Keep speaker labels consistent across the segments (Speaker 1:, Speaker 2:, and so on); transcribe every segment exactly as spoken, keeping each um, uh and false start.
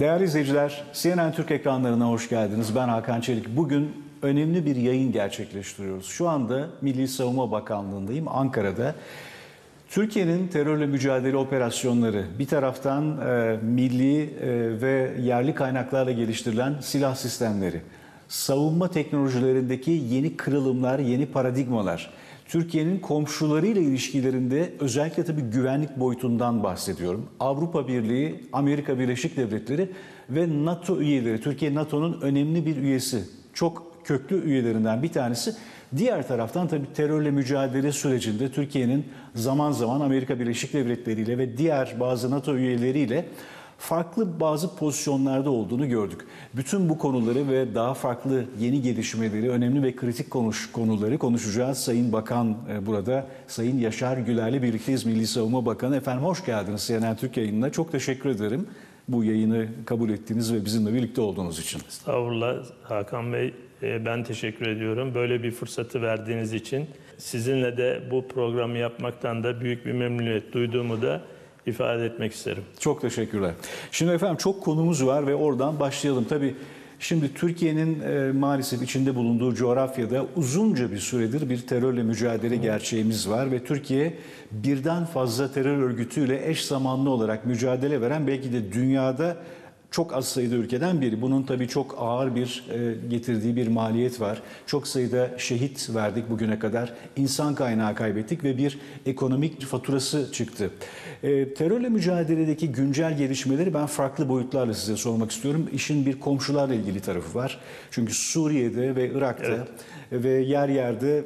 Speaker 1: Değerli izleyiciler, C N N Türk ekranlarına hoş geldiniz. Ben Hakan Çelik. Bugün önemli bir yayın gerçekleştiriyoruz. Şu anda Milli Savunma Bakanlığı'ndayım, Ankara'da. Türkiye'nin terörle mücadele operasyonları, bir taraftan e, milli e, ve yerli kaynaklarla geliştirilen silah sistemleri, savunma teknolojilerindeki yeni kırılımlar, yeni paradigmalar, Türkiye'nin komşularıyla ilişkilerinde özellikle tabii güvenlik boyutundan bahsediyorum. Avrupa Birliği, Amerika Birleşik Devletleri ve NATO üyeleri. Türkiye NATO'nun önemli bir üyesi. Çok köklü üyelerinden bir tanesi. Diğer taraftan tabii terörle mücadele sürecinde Türkiye'nin zaman zaman Amerika Birleşik Devletleri ile ve diğer bazı NATO üyeleriyle farklı bazı pozisyonlarda olduğunu gördük. Bütün bu konuları ve daha farklı yeni gelişmeleri, önemli ve kritik konuş, konuları konuşacağız. Sayın Bakan burada, Sayın Yaşar Güler'le birlikteyiz, Milli Savunma Bakanı. Efendim hoş geldiniz C N N Türk yayınına. Çok teşekkür ederim bu yayını kabul ettiğiniz ve bizimle birlikte olduğunuz için.
Speaker 2: Estağfurullah Hakan Bey, ben teşekkür ediyorum. Böyle bir fırsatı verdiğiniz için. Sizinle de bu programı yapmaktan da büyük bir memnuniyet duyduğumu da ifade etmek isterim.
Speaker 1: Çok teşekkürler. Şimdi efendim çok konumuz var ve oradan başlayalım. Tabii şimdi Türkiye'nin e, maalesef içinde bulunduğu coğrafyada uzunca bir süredir bir terörle mücadele gerçeğimiz var ve Türkiye birden fazla terör örgütüyle eş zamanlı olarak mücadele veren belki de dünyada çok az sayıda ülkeden biri. Bunun tabii çok ağır bir e, getirdiği bir maliyet var. Çok sayıda şehit verdik bugüne kadar. İnsan kaynağı kaybettik ve bir ekonomik faturası çıktı. E, terörle mücadeledeki güncel gelişmeleri ben farklı boyutlarla size sormak istiyorum. İşin bir komşularla ilgili tarafı var. Çünkü Suriye'de ve Irak'ta evet. ve yer yerde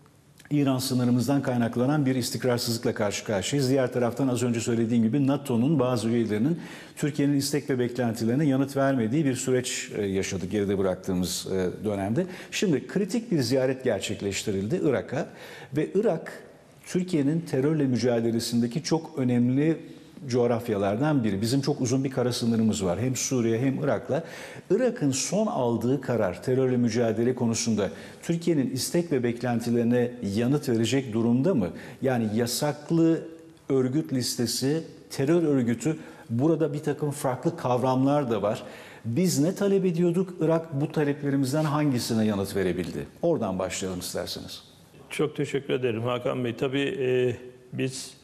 Speaker 1: İran sınırımızdan kaynaklanan bir istikrarsızlıkla karşı karşıyayız. Diğer taraftan az önce söylediğim gibi NATO'nun bazı üyelerinin Türkiye'nin istek ve beklentilerine yanıt vermediği bir süreç yaşadık geride bıraktığımız dönemde. Şimdi kritik bir ziyaret gerçekleştirildi Irak'a ve Irak Türkiye'nin terörle mücadelesindeki çok önemli coğrafyalardan biri. Bizim çok uzun bir kara sınırımız var. Hem Suriye hem Irak'la. Irak'ın son aldığı karar terörle mücadele konusunda Türkiye'nin istek ve beklentilerine yanıt verecek durumda mı? Yani yasaklı örgüt listesi, terör örgütü, burada bir takım farklı kavramlar da var. Biz ne talep ediyorduk? Irak bu taleplerimizden hangisine yanıt verebildi? Oradan başlayalım isterseniz.
Speaker 2: Çok teşekkür ederim Hakan Bey. Tabii e, biz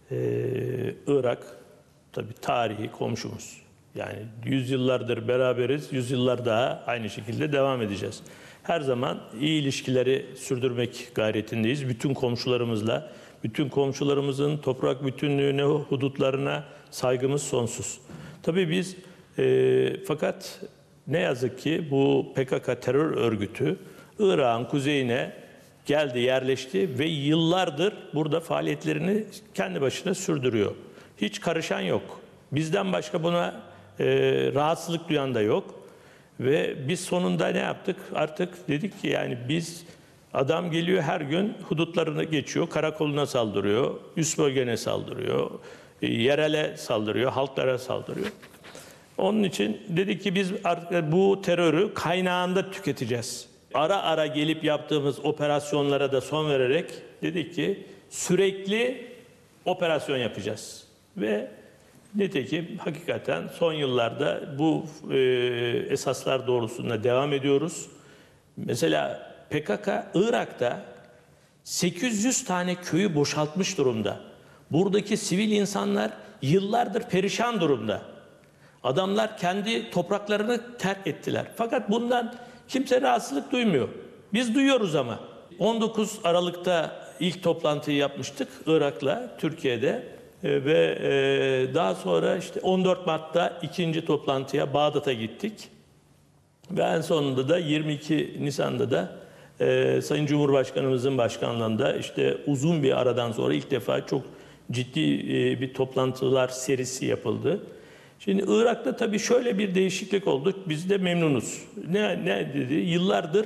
Speaker 2: Ee, Irak tabii tarihi komşumuz. Yani yüzyıllardır beraberiz, yüzyıllar daha aynı şekilde devam edeceğiz. Her zaman iyi ilişkileri sürdürmek gayretindeyiz. Bütün komşularımızla, bütün komşularımızın toprak bütünlüğüne, hudutlarına saygımız sonsuz. Tabii biz e, fakat ne yazık ki bu P K K terör örgütü Irak'ın kuzeyine geldi, yerleşti ve yıllardır burada faaliyetlerini kendi başına sürdürüyor. Hiç karışan yok. Bizden başka buna e, rahatsızlık duyan da yok. Ve biz sonunda ne yaptık? Artık dedik ki yani biz, adam geliyor her gün hudutlarına geçiyor, karakoluna saldırıyor, üst bölgene saldırıyor, e, yerele saldırıyor, halklara saldırıyor. Onun için dedik ki biz artık bu terörü kaynağında tüketeceğiz. Ara ara gelip yaptığımız operasyonlara da son vererek dedik ki sürekli operasyon yapacağız. Ve nitekim hakikaten son yıllarda bu e, esaslar doğrultusunda devam ediyoruz. Mesela P K K Irak'ta sekiz yüz tane köyü boşaltmış durumda. Buradaki sivil insanlar yıllardır perişan durumda. Adamlar kendi topraklarını terk ettiler. Fakat bundan kimse rahatsızlık duymuyor. Biz duyuyoruz ama. on dokuz Aralık'ta ilk toplantıyı yapmıştık Irak'la Türkiye'de e, ve e, daha sonra işte on dört Mart'ta ikinci toplantıya Bağdat'a gittik. Ve en sonunda da yirmi iki Nisan'da da e, Sayın Cumhurbaşkanımızın başkanlığında işte uzun bir aradan sonra ilk defa çok ciddi e, bir toplantılar serisi yapıldı. Şimdi Irak'ta tabii şöyle bir değişiklik oldu. Biz de memnunuz. Ne, ne dedi? Yıllardır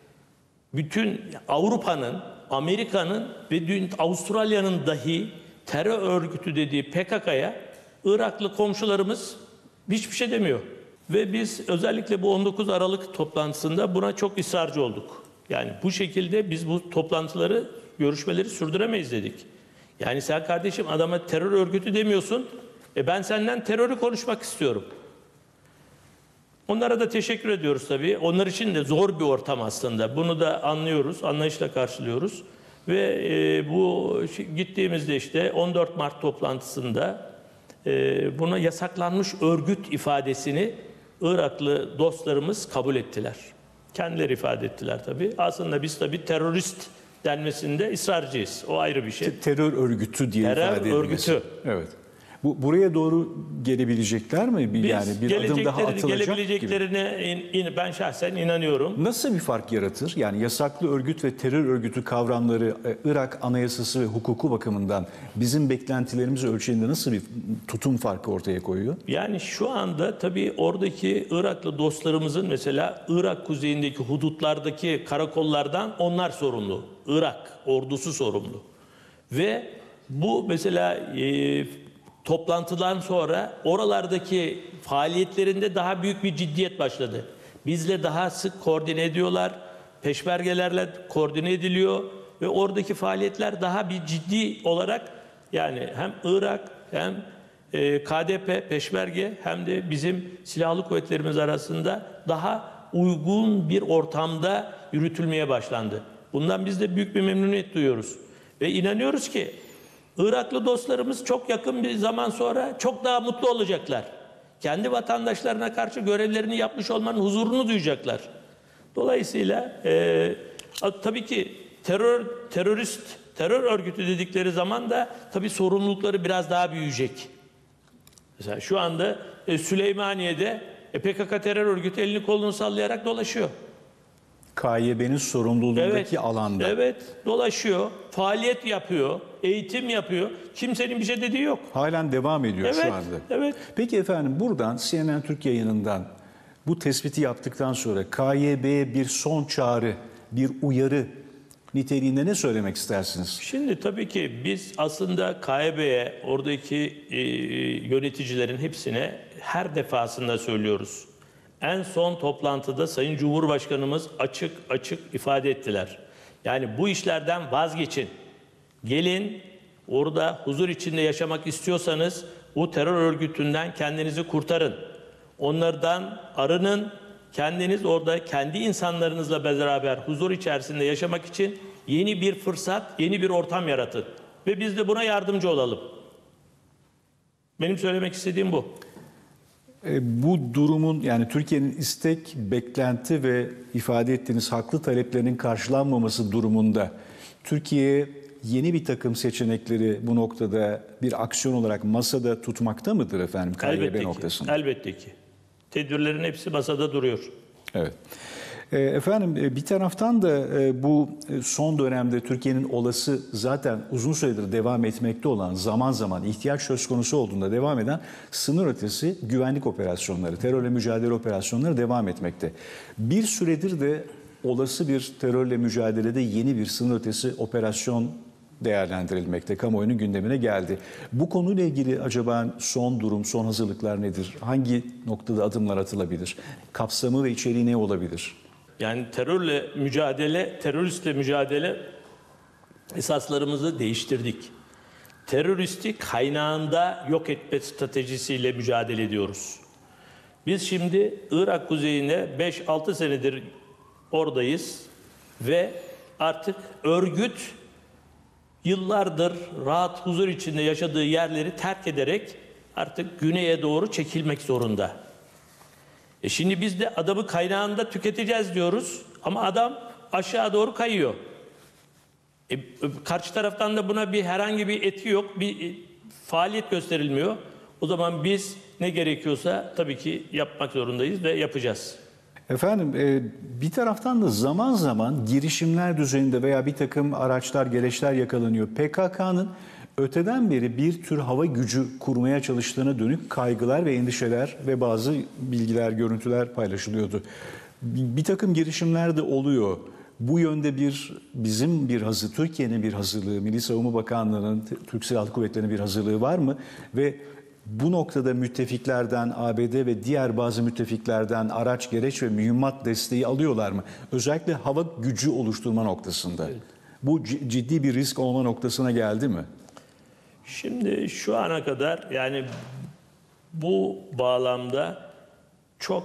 Speaker 2: bütün Avrupa'nın, Amerika'nın ve dün Avustralya'nın dahi terör örgütü dediği P K K'ya Iraklı komşularımız hiçbir şey demiyor. Ve biz özellikle bu on dokuz Aralık toplantısında buna çok ısrarcı olduk. Yani bu şekilde biz bu toplantıları, görüşmeleri sürdüremeyiz dedik. Yani sen kardeşim adama terör örgütü demiyorsun. E ben senden terörü konuşmak istiyorum. Onlara da teşekkür ediyoruz tabii. Onlar için de zor bir ortam aslında. Bunu da anlıyoruz, anlayışla karşılıyoruz. Ve e, bu gittiğimizde işte on dört Mart toplantısında e, buna yasaklanmış örgüt ifadesini Iraklı dostlarımız kabul ettiler. Kendileri ifade ettiler tabii. Aslında biz tabii terörist denmesinde ısrarcıyız. O ayrı bir şey.
Speaker 1: Terör örgütü diye
Speaker 2: Terör
Speaker 1: ifade edilmesi.
Speaker 2: örgütü.
Speaker 1: Evet. Bu buraya doğru gelebilecekler mi? Bir,
Speaker 2: Biz
Speaker 1: yani bir adım daha atılacak gibi.
Speaker 2: gelebileceklerine in, in, ben şahsen inanıyorum.
Speaker 1: Nasıl bir fark yaratır? Yani yasaklı örgüt ve terör örgütü kavramları e, Irak Anayasası ve hukuku bakımından bizim beklentilerimiz ölçeğinde nasıl bir tutum farkı ortaya koyuyor?
Speaker 2: Yani şu anda tabii oradaki Iraklı dostlarımızın mesela Irak kuzeyindeki hudutlardaki karakollardan onlar sorumlu. Irak ordusu sorumlu. Ve bu mesela e, toplantıdan sonra oralardaki faaliyetlerinde daha büyük bir ciddiyet başladı. Bizle daha sık koordine ediyorlar, peşmergelerle koordine ediliyor ve oradaki faaliyetler daha bir ciddi olarak yani hem Irak hem e, K D P, peşmerge hem de bizim silahlı kuvvetlerimiz arasında daha uygun bir ortamda yürütülmeye başlandı. Bundan biz de büyük bir memnuniyet duyuyoruz ve inanıyoruz ki Iraklı dostlarımız çok yakın bir zaman sonra çok daha mutlu olacaklar. Kendi vatandaşlarına karşı görevlerini yapmış olmanın huzurunu duyacaklar. Dolayısıyla e, tabii ki terör terörist terör örgütü dedikleri zaman da tabii sorumlulukları biraz daha büyüyecek. Mesela şu anda e, Süleymaniye'de e, P K K terör örgütü elini kolunu sallayarak dolaşıyor.
Speaker 1: K Y B'nin sorumluluğundaki
Speaker 2: Evet,
Speaker 1: alanda.
Speaker 2: evet, dolaşıyor, faaliyet yapıyor, eğitim yapıyor. Kimsenin bir şey dediği yok.
Speaker 1: Halen devam ediyor
Speaker 2: Evet,
Speaker 1: şu anda.
Speaker 2: evet.
Speaker 1: Peki efendim buradan C N N Türk yayınından bu tespiti yaptıktan sonra K Y B'ye bir son çağrı, bir uyarı niteliğinde ne söylemek istersiniz?
Speaker 2: Şimdi tabii ki biz aslında K Y B'ye, oradaki e, yöneticilerin hepsine her defasında söylüyoruz. En son toplantıda Sayın Cumhurbaşkanımız açık açık ifade ettiler. Yani bu işlerden vazgeçin. Gelin orada huzur içinde yaşamak istiyorsanız bu terör örgütünden kendinizi kurtarın. Onlardan arının. Kendiniz orada kendi insanlarınızla beraber huzur içerisinde yaşamak için yeni bir fırsat, yeni bir ortam yaratın. Ve biz de buna yardımcı olalım. Benim söylemek istediğim bu.
Speaker 1: E, bu durumun yani Türkiye'nin istek, beklenti ve ifade ettiğiniz haklı taleplerinin karşılanmaması durumunda Türkiye yeni bir takım seçenekleri bu noktada bir aksiyon olarak masada tutmakta mıdır efendim K Y B
Speaker 2: Elbette ki,
Speaker 1: noktasında?
Speaker 2: elbette ki. Tedbirlerin hepsi masada duruyor.
Speaker 1: Evet. E, Efendim e, bir taraftan da e, bu e, son dönemde Türkiye'nin olası zaten uzun süredir devam etmekte olan zaman zaman ihtiyaç söz konusu olduğunda devam eden sınır ötesi güvenlik operasyonları, terörle mücadele operasyonları devam etmekte. Bir süredir de olası bir terörle mücadelede yeni bir sınır ötesi operasyon değerlendirilmekte, kamuoyunun gündemine geldi. Bu konuyla ilgili acaba son durum, son hazırlıklar nedir? Hangi noktada adımlar atılabilir? Kapsamı ve içeriği ne olabilir?
Speaker 2: Yani terörle mücadele, teröristle mücadele esaslarımızı değiştirdik. Teröristi kaynağında yok etme stratejisiyle mücadele ediyoruz. Biz şimdi Irak kuzeyinde beş altı senedir oradayız ve artık örgüt yıllardır rahat huzur içinde yaşadığı yerleri terk ederek artık güneye doğru çekilmek zorunda. E şimdi biz de adamı kaynağında tüketeceğiz diyoruz ama adam aşağı doğru kayıyor. E, karşı taraftan da buna bir herhangi bir etki yok, bir e, faaliyet gösterilmiyor. O zaman biz ne gerekiyorsa tabii ki yapmak zorundayız ve yapacağız.
Speaker 1: Efendim e, bir taraftan da zaman zaman girişimler düzeyinde veya bir takım araçlar, gereçler yakalanıyor. P K K'nın öteden beri bir tür hava gücü kurmaya çalıştığına dönük kaygılar ve endişeler ve bazı bilgiler, görüntüler paylaşılıyordu. Bir, bir takım girişimler de oluyor. Bu yönde bir bizim bir hazır, Türkiye'nin bir hazırlığı, Milli Savunma Bakanlığı'nın, Türk Silahlı Kuvvetleri'nin bir hazırlığı var mı? Ve bu noktada müttefiklerden, A B D ve diğer bazı müttefiklerden araç, gereç ve mühimmat desteği alıyorlar mı? Özellikle hava gücü oluşturma noktasında. Evet. Bu ciddi bir risk olma noktasına geldi mi?
Speaker 2: Şimdi şu ana kadar yani bu bağlamda çok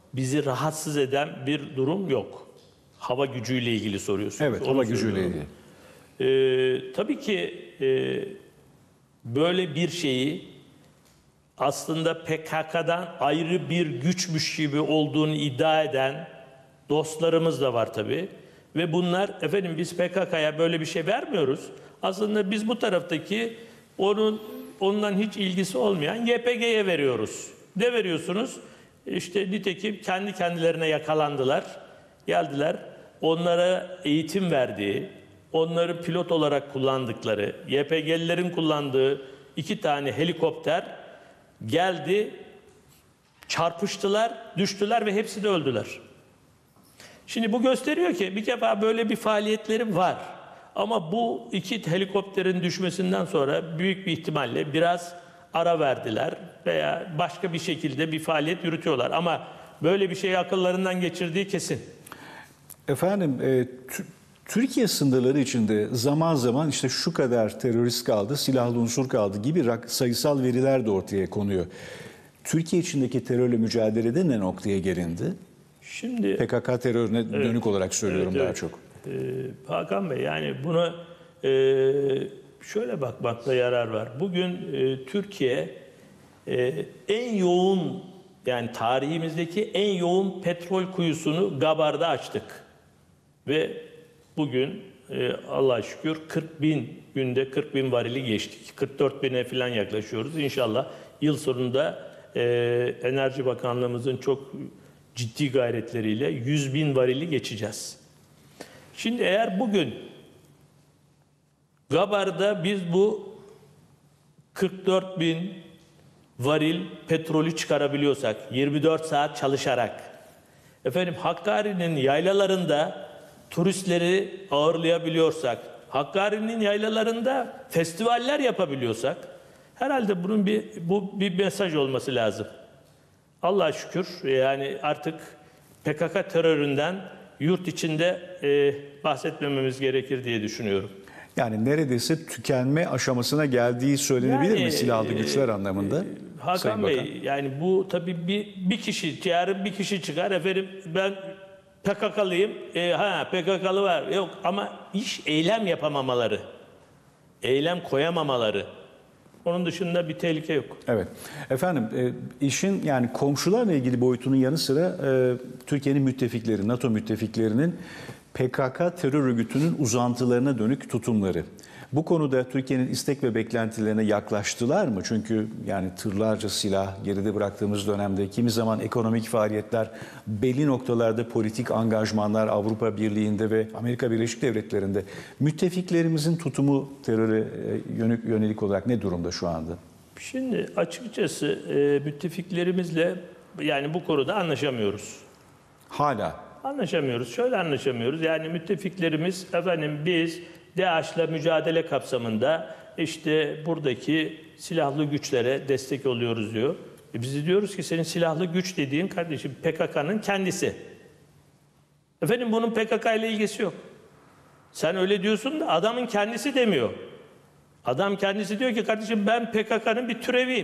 Speaker 2: bizi rahatsız eden bir durum yok. Hava gücüyle ilgili soruyorsunuz.
Speaker 1: Evet,
Speaker 2: Onu
Speaker 1: hava gücüyle
Speaker 2: söylüyorum.
Speaker 1: ilgili.
Speaker 2: Ee, tabii ki e, böyle bir şeyi aslında P K K'dan ayrı bir güçmüş gibi olduğunu iddia eden dostlarımız da var tabii. Ve bunlar efendim biz P K K'ya böyle bir şey vermiyoruz. Aslında biz bu taraftaki onun ondan hiç ilgisi olmayan Y P G'ye veriyoruz. Ne veriyorsunuz? İşte nitekim kendi kendilerine yakalandılar. Geldiler. Onlara eğitim verdiği, onları pilot olarak kullandıkları, Y P G'lilerin kullandığı iki tane helikopter geldi, çarpıştılar, düştüler ve hepsi de öldüler. Şimdi bu gösteriyor ki bir defa böyle bir faaliyetleri var. Ama bu iki helikopterin düşmesinden sonra büyük bir ihtimalle biraz ara verdiler veya başka bir şekilde bir faaliyet yürütüyorlar. Ama böyle bir şeyi akıllarından geçirdiği kesin.
Speaker 1: Efendim, e, Türkiye sınırları içinde zaman zaman işte şu kadar terörist kaldı, silahlı unsur kaldı gibi sayısal veriler de ortaya konuyor. Türkiye içindeki terörle mücadelede ne noktaya gelindi?
Speaker 2: Şimdi
Speaker 1: P K K terörüne evet, dönük olarak söylüyorum evet, daha evet. çok.
Speaker 2: Ee, Hakan Bey, yani buna e, şöyle bakmakta yarar var. Bugün e, Türkiye e, en yoğun, yani tarihimizdeki en yoğun petrol kuyusunu Gabar'da açtık. Ve bugün e, Allah'a şükür kırk bin, günde kırk bin varili geçtik. kırk dört bine falan yaklaşıyoruz. İnşallah yıl sonunda e, Enerji Bakanlığımızın çok ciddi gayretleriyle yüz bin varili geçeceğiz. Şimdi eğer bugün Gabar'da biz bu kırk dört bin varil petrolü çıkarabiliyorsak, yirmi dört saat çalışarak, efendim Hakkari'nin yaylalarında turistleri ağırlayabiliyorsak, Hakkari'nin yaylalarında festivaller yapabiliyorsak, herhalde bunun bir bu bir mesaj olması lazım. Allah'a şükür yani artık P K K teröründen yurt içinde e, bahsetmememiz gerekir diye düşünüyorum.
Speaker 1: Yani neredeyse tükenme aşamasına geldiği söylenebilir
Speaker 2: yani,
Speaker 1: mi silahlı güçler anlamında?
Speaker 2: E, Hakan Bey, yani bu tabii bir, bir kişi, yarın bir kişi çıkar efendim ben P K K'lıyım, e, ha P K K'lı var, yok ama iş eylem yapamamaları, eylem koyamamaları. Onun dışında bir tehlike yok.
Speaker 1: Evet. Efendim e, işin yani komşularla ilgili boyutunun yanı sıra e, Türkiye'nin müttefikleri, NATO müttefiklerinin P K K terör örgütünün uzantılarına dönük tutumları. Bu konuda Türkiye'nin istek ve beklentilerine yaklaştılar mı? Çünkü yani tırlarca silah geride bıraktığımız dönemde kimi zaman ekonomik faaliyetler, belli noktalarda politik angajmanlar Avrupa Birliği'nde ve Amerika Birleşik Devletleri'nde müttefiklerimizin tutumu teröre yönelik olarak ne durumda şu anda?
Speaker 2: Şimdi açıkçası e, müttefiklerimizle yani bu konuda anlaşamıyoruz.
Speaker 1: Hala?
Speaker 2: Anlaşamıyoruz. Şöyle anlaşamıyoruz. Yani müttefiklerimiz efendim biz DAEŞ'la mücadele kapsamında işte buradaki silahlı güçlere destek oluyoruz diyor. E biz de diyoruz ki senin silahlı güç dediğin kardeşim P K K'nın kendisi. Efendim bunun P K K ile ilgisi yok. Sen öyle diyorsun da adamın kendisi demiyor. Adam kendisi diyor ki kardeşim ben P K K'nın bir türeviyim.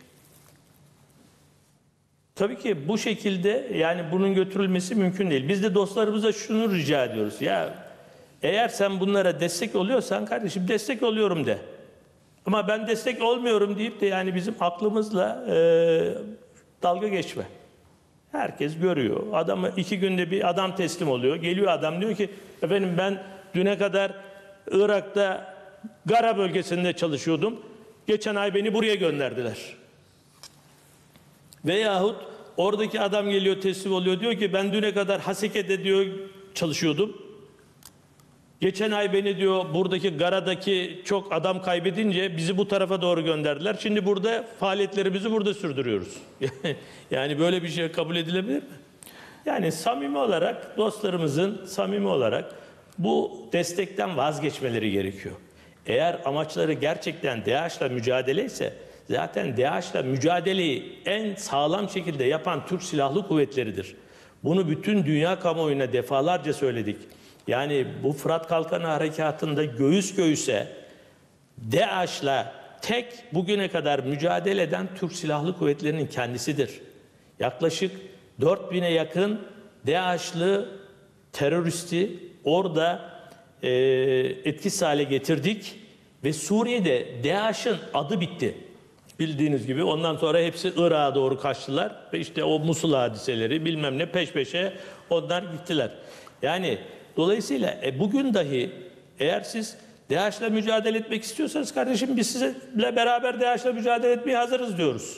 Speaker 2: Tabii ki bu şekilde yani bunun götürülmesi mümkün değil. Biz de dostlarımıza şunu rica ediyoruz. Ya eğer sen bunlara destek oluyorsan kardeşim destek oluyorum de. Ama ben destek olmuyorum deyip de yani bizim aklımızla e, dalga geçme. Herkes görüyor. Adamı iki günde bir adam teslim oluyor. Geliyor adam diyor ki efendim ben düne kadar Irak'ta Gara bölgesinde çalışıyordum. Geçen ay beni buraya gönderdiler. Veyahut oradaki adam geliyor teslim oluyor diyor ki ben düne kadar Haseke'de diyor çalışıyordum. Geçen ay beni diyor buradaki Gara'daki çok adam kaybedince bizi bu tarafa doğru gönderdiler. Şimdi burada faaliyetlerimizi burada sürdürüyoruz. Yani böyle bir şey kabul edilebilir mi? Yani samimi olarak dostlarımızın samimi olarak bu destekten vazgeçmeleri gerekiyor. Eğer amaçları gerçekten DAEŞ'la mücadele ise zaten DAEŞ'la mücadeleyi en sağlam şekilde yapan Türk Silahlı Kuvvetleri'dir. Bunu bütün dünya kamuoyuna defalarca söyledik. Yani bu Fırat Kalkanı Harekatı'nda göğüs göğüse DAEŞ'la tek bugüne kadar mücadele eden Türk Silahlı Kuvvetleri'nin kendisidir. Yaklaşık dört bine yakın DAEŞ'lı teröristi orada e, etkisiz hale getirdik ve Suriye'de DAEŞ'in adı bitti. Bildiğiniz gibi ondan sonra hepsi Irak'a doğru kaçtılar ve işte o Musul hadiseleri bilmem ne peş peşe onlar gittiler. Yani dolayısıyla e, bugün dahi eğer siz DAEŞ'le mücadele etmek istiyorsanız kardeşim biz sizinle beraber DAEŞ'le mücadele etmeye hazırız diyoruz.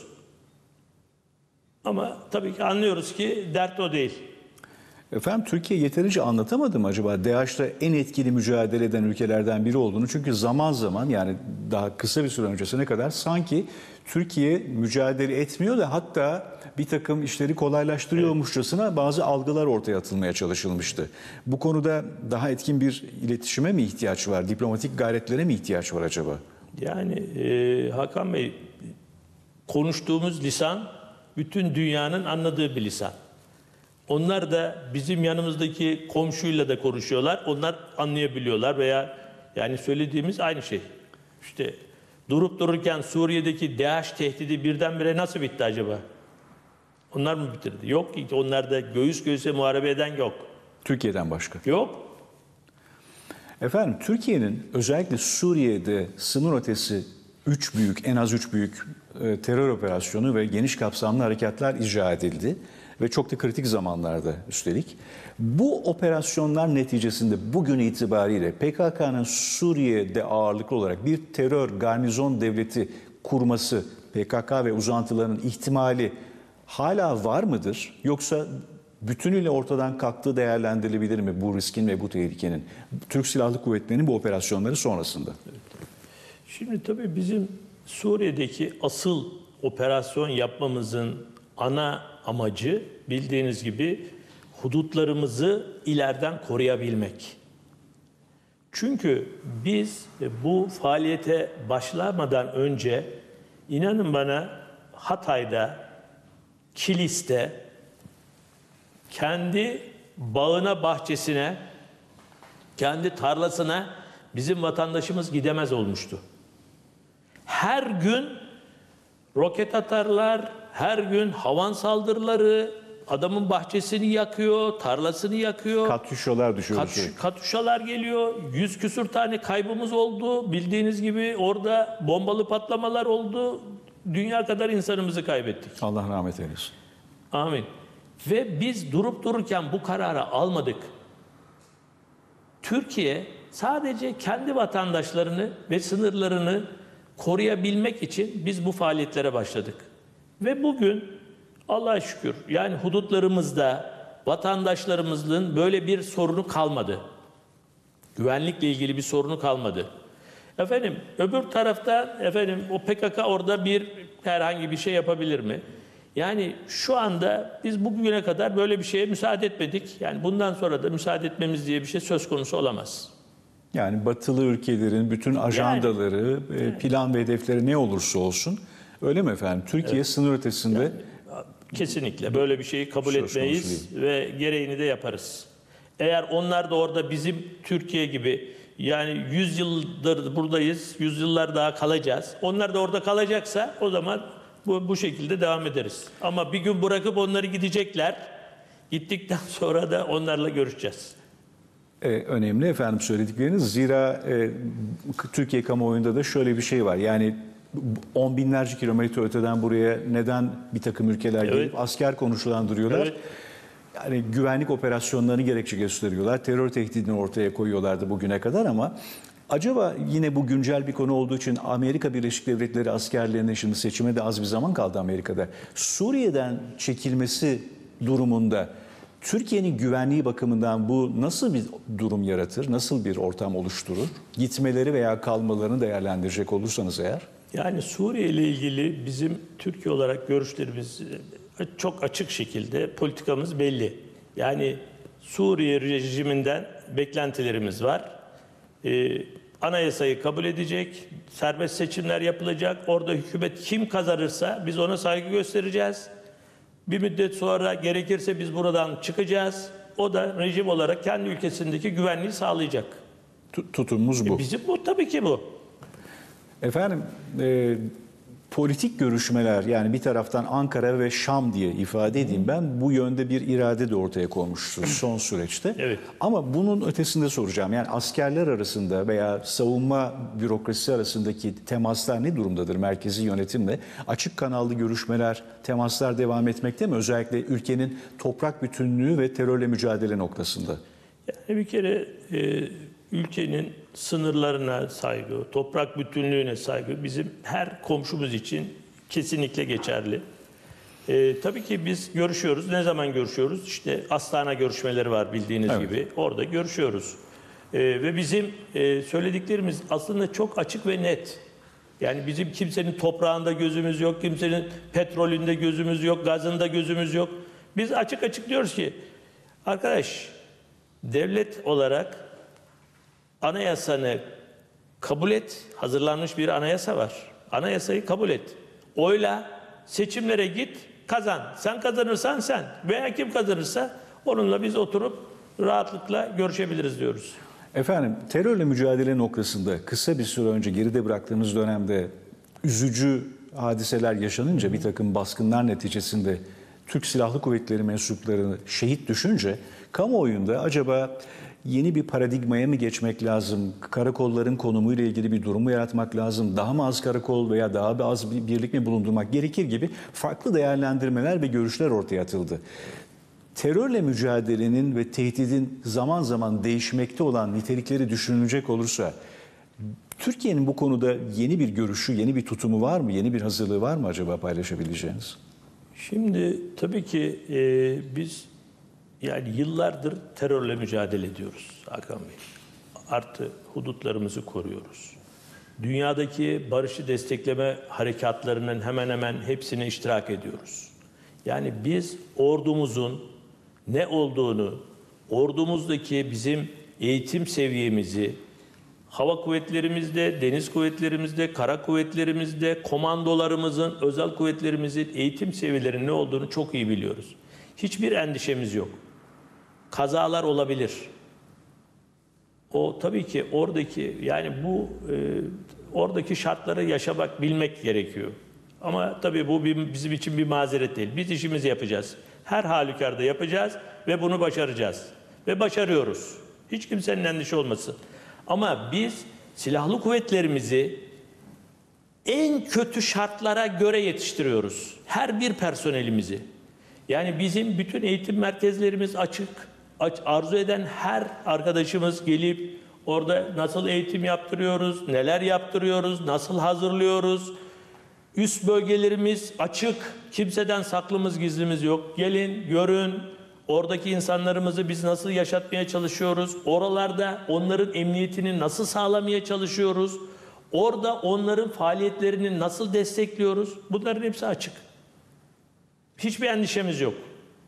Speaker 2: Ama tabii ki anlıyoruz ki dert o değil.
Speaker 1: Efendim Türkiye yeterince anlatamadı mı acaba DAEŞ'le en etkili mücadele eden ülkelerden biri olduğunu? Çünkü zaman zaman yani daha kısa bir süre öncesine kadar sanki Türkiye mücadele etmiyor da hatta bir takım işleri kolaylaştırıyormuşçasına bazı algılar ortaya atılmaya çalışılmıştı. Bu konuda daha etkin bir iletişime mi ihtiyaç var? Diplomatik gayretlere mi ihtiyaç var acaba?
Speaker 2: Yani e, Hakan Bey konuştuğumuz lisan bütün dünyanın anladığı bir lisan. Onlar da bizim yanımızdaki komşuyla da konuşuyorlar. Onlar anlayabiliyorlar veya yani söylediğimiz aynı şey. İşte durup dururken Suriye'deki DAEŞ tehdidi birdenbire nasıl bitti acaba? Onlar mı bitirdi? Yok ki onlarda göğüs göğüse muharebe eden yok.
Speaker 1: Türkiye'den başka.
Speaker 2: Yok.
Speaker 1: Efendim Türkiye'nin özellikle Suriye'de sınır ötesi üç büyük en az üç büyük e, terör operasyonu ve geniş kapsamlı harekatlar icra edildi. Ve çok da kritik zamanlarda üstelik. Bu operasyonlar neticesinde bugün itibariyle P K K'nın Suriye'de ağırlıklı olarak bir terör garnizon devleti kurması, P K K ve uzantılarının ihtimali hala var mıdır? Yoksa bütünüyle ortadan kalktığı değerlendirilebilir mi bu riskin ve bu tehlikenin? Türk Silahlı Kuvvetleri'nin bu operasyonları sonrasında.
Speaker 2: Şimdi tabii bizim Suriye'deki asıl operasyon yapmamızın ana amacı bildiğiniz gibi hudutlarımızı ileriden koruyabilmek. Çünkü biz bu faaliyete başlamadan önce inanın bana Hatay'da, Kilis'te kendi bağına, bahçesine, kendi tarlasına bizim vatandaşımız gidemez olmuştu. Her gün roket atarlar, her gün havan saldırıları, adamın bahçesini yakıyor, tarlasını yakıyor.
Speaker 1: Katyuşalar düşüyor.
Speaker 2: Kat, katuşalar geliyor. Yüz küsür tane kaybımız oldu. Bildiğiniz gibi orada bombalı patlamalar oldu. Dünya kadar insanımızı kaybettik.
Speaker 1: Allah rahmet eylesin.
Speaker 2: Amin. Ve biz durup dururken bu kararı almadık. Türkiye sadece kendi vatandaşlarını ve sınırlarını koruyabilmek için biz bu faaliyetlere başladık. Ve bugün Allah'a şükür yani hudutlarımızda vatandaşlarımızın böyle bir sorunu kalmadı. Güvenlikle ilgili bir sorunu kalmadı. Efendim öbür tarafta efendim o P K K orada bir herhangi bir şey yapabilir mi? Yani şu anda biz bugüne kadar böyle bir şeye müsaade etmedik. Yani bundan sonra da müsaade etmemiz diye bir şey söz konusu olamaz.
Speaker 1: Yani batılı ülkelerin bütün ajandaları,
Speaker 2: Yani,
Speaker 1: plan ve hedefleri ne olursa olsun öyle mi efendim? Türkiye evet. Sınır ötesinde yani,
Speaker 2: kesinlikle böyle bir şeyi kabul etmeyiz ve gereğini de yaparız. Eğer onlar da orada bizim Türkiye gibi yani yüz yıldır buradayız, yüz yıllar daha kalacağız. Onlar da orada kalacaksa o zaman bu, bu şekilde devam ederiz. Ama bir gün bırakıp onları gidecekler. Gittikten sonra da onlarla görüşeceğiz.
Speaker 1: Ee, önemli efendim söyledikleriniz. Zira e, Türkiye kamuoyunda da şöyle bir şey var. Yani on binlerce kilometre öteden buraya neden bir takım ülkeler gelip evet. asker konuşlandırıyorlar? Evet. Yani güvenlik operasyonlarını gerekçe gösteriyorlar. Terör tehdidini ortaya koyuyorlardı bugüne kadar ama acaba yine bu güncel bir konu olduğu için Amerika Birleşik Devletleri askerlerinin şimdi seçime de az bir zaman kaldı Amerika'da. Suriye'den çekilmesi durumunda Türkiye'nin güvenliği bakımından bu nasıl bir durum yaratır? Nasıl bir ortam oluşturur? Gitmeleri veya kalmalarını değerlendirecek olursanız eğer.
Speaker 2: Yani Suriye ile ilgili bizim Türkiye olarak görüşlerimiz çok açık şekilde politikamız belli. Yani Suriye rejiminden beklentilerimiz var. Ee, anayasayı kabul edecek, serbest seçimler yapılacak. Orada hükümet kim kazanırsa biz ona saygı göstereceğiz. Bir müddet sonra gerekirse biz buradan çıkacağız. O da rejim olarak kendi ülkesindeki güvenliği sağlayacak.
Speaker 1: Tutumumuz bu.
Speaker 2: E bizim bu tabii ki bu.
Speaker 1: Efendim, e, politik görüşmeler, yani bir taraftan Ankara ve Şam diye ifade edeyim ben, bu yönde bir irade de ortaya konmuştu son süreçte.
Speaker 2: Evet.
Speaker 1: Ama bunun ötesinde soracağım. Yani askerler arasında veya savunma bürokrasisi arasındaki temaslar ne durumdadır merkezi yönetimle? Açık kanallı görüşmeler, temaslar devam etmekte mi? Özellikle ülkenin toprak bütünlüğü ve terörle mücadele noktasında.
Speaker 2: Yani bir kere e, ülkenin sınırlarına saygı, toprak bütünlüğüne saygı bizim her komşumuz için kesinlikle geçerli. E, tabii ki biz görüşüyoruz. Ne zaman görüşüyoruz? İşte Astana görüşmeleri var bildiğiniz
Speaker 1: Evet.
Speaker 2: gibi. Orada görüşüyoruz. E, ve bizim e, söylediklerimiz aslında çok açık ve net. Yani bizim kimsenin toprağında gözümüz yok, kimsenin petrolünde gözümüz yok, gazında gözümüz yok. Biz açık açık diyoruz ki, arkadaş, devlet olarak anayasanı kabul et. Hazırlanmış bir anayasa var. Anayasayı kabul et. Oyla, seçimlere git, kazan. Sen kazanırsan sen veya kim kazanırsa onunla biz oturup rahatlıkla görüşebiliriz diyoruz.
Speaker 1: Efendim, terörle mücadele noktasında kısa bir süre önce geride bıraktığımız dönemde üzücü hadiseler yaşanınca, bir takım baskınlar neticesinde Türk Silahlı Kuvvetleri mensuplarını şehit düşünce kamuoyunda acaba yeni bir paradigmaya mı geçmek lazım? Karakolların konumuyla ilgili bir durum mu yaratmak lazım? Daha mı az karakol veya daha az bir birlik mi bulundurmak gerekir gibi farklı değerlendirmeler ve görüşler ortaya atıldı. Terörle mücadelenin ve tehdidin zaman zaman değişmekte olan nitelikleri düşünülecek olursa, Türkiye'nin bu konuda yeni bir görüşü, yeni bir tutumu var mı? Yeni bir hazırlığı var mı acaba paylaşabileceğiniz?
Speaker 2: Şimdi tabii ki e, biz yani yıllardır terörle mücadele ediyoruz Hakan Bey. Artı hudutlarımızı koruyoruz. Dünyadaki barışı destekleme harekatlarının hemen hemen hepsine iştirak ediyoruz. Yani biz ordumuzun ne olduğunu, ordumuzdaki bizim eğitim seviyemizi, hava kuvvetlerimizde, deniz kuvvetlerimizde, kara kuvvetlerimizde, komandolarımızın, özel kuvvetlerimizin eğitim seviyelerinin ne olduğunu çok iyi biliyoruz. Hiçbir endişemiz yok. Kazalar olabilir. O tabii ki oradaki, yani bu e, oradaki şartları yaşamak, bilmek gerekiyor. Ama tabii bu bir, bizim için bir mazeret değil. Biz işimizi yapacağız. Her halükarda yapacağız ve bunu başaracağız. Ve başarıyoruz. Hiç kimsenin endişe olmasın. Ama biz silahlı kuvvetlerimizi en kötü şartlara göre yetiştiriyoruz. Her bir personelimizi. Yani bizim bütün eğitim merkezlerimiz açık. Aç, arzu eden her arkadaşımız gelip orada nasıl eğitim yaptırıyoruz, neler yaptırıyoruz, nasıl hazırlıyoruz. Üst bölgelerimiz açık. Kimseden saklımız, gizlimiz yok. Gelin, görün. Oradaki insanlarımızı biz nasıl yaşatmaya çalışıyoruz? Oralarda onların emniyetini nasıl sağlamaya çalışıyoruz? Orada onların faaliyetlerini nasıl destekliyoruz? Bunların hepsi açık. Hiçbir endişemiz yok.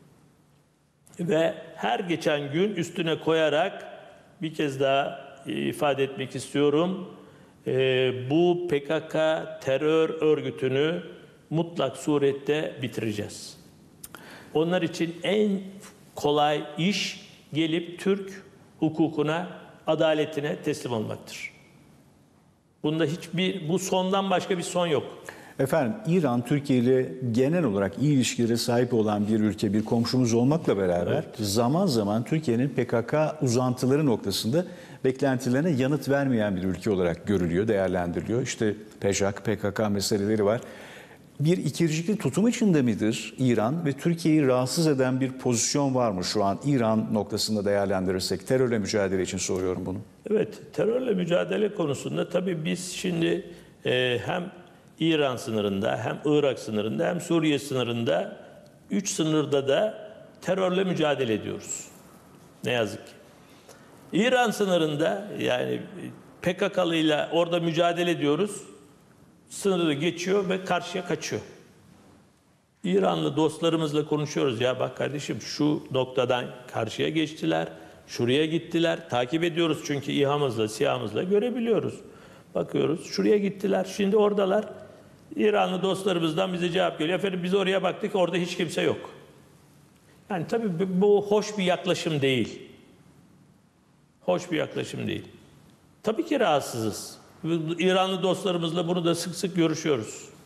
Speaker 2: Ve her geçen gün üstüne koyarak bir kez daha ifade etmek istiyorum. Ee, bu P K K terör örgütünü mutlak surette bitireceğiz. Onlar için en kolay iş gelip Türk hukukuna, adaletine teslim olmaktır. Bunda hiçbir, bu sondan başka bir son yok.
Speaker 1: Efendim, İran Türkiye ile genel olarak iyi ilişkilere sahip olan bir ülke, bir komşumuz olmakla beraber evet, zaman zaman Türkiye'nin P K K uzantıları noktasında beklentilerine yanıt vermeyen bir ülke olarak görülüyor, değerlendiriliyor. İşte P J A K, P K K meseleleri var. Bir ikircikli tutum içinde midir İran ve Türkiye'yi rahatsız eden bir pozisyon var mı şu an İran noktasında değerlendirirsek? Terörle mücadele için soruyorum bunu.
Speaker 2: Evet, terörle mücadele konusunda tabii biz şimdi e, hem İran sınırında, hem Irak sınırında, hem Suriye sınırında, üç sınırda da terörle mücadele ediyoruz. Ne yazık ki. İran sınırında yani P K K'lıyla orada mücadele ediyoruz. Sınırı geçiyor ve karşıya kaçıyor. İranlı dostlarımızla konuşuyoruz. Ya bak kardeşim, şu noktadan karşıya geçtiler, şuraya gittiler. Takip ediyoruz çünkü İHA'mızla, SİHA'mızla görebiliyoruz. Bakıyoruz, şuraya gittiler, şimdi oradalar. İranlı dostlarımızdan bize cevap geliyor. Efendim biz oraya baktık, orada hiç kimse yok. Yani tabii bu hoş bir yaklaşım değil. Hoş bir yaklaşım değil. Tabii ki rahatsızız. İranlı dostlarımızla bunu da sık sık görüşüyoruz.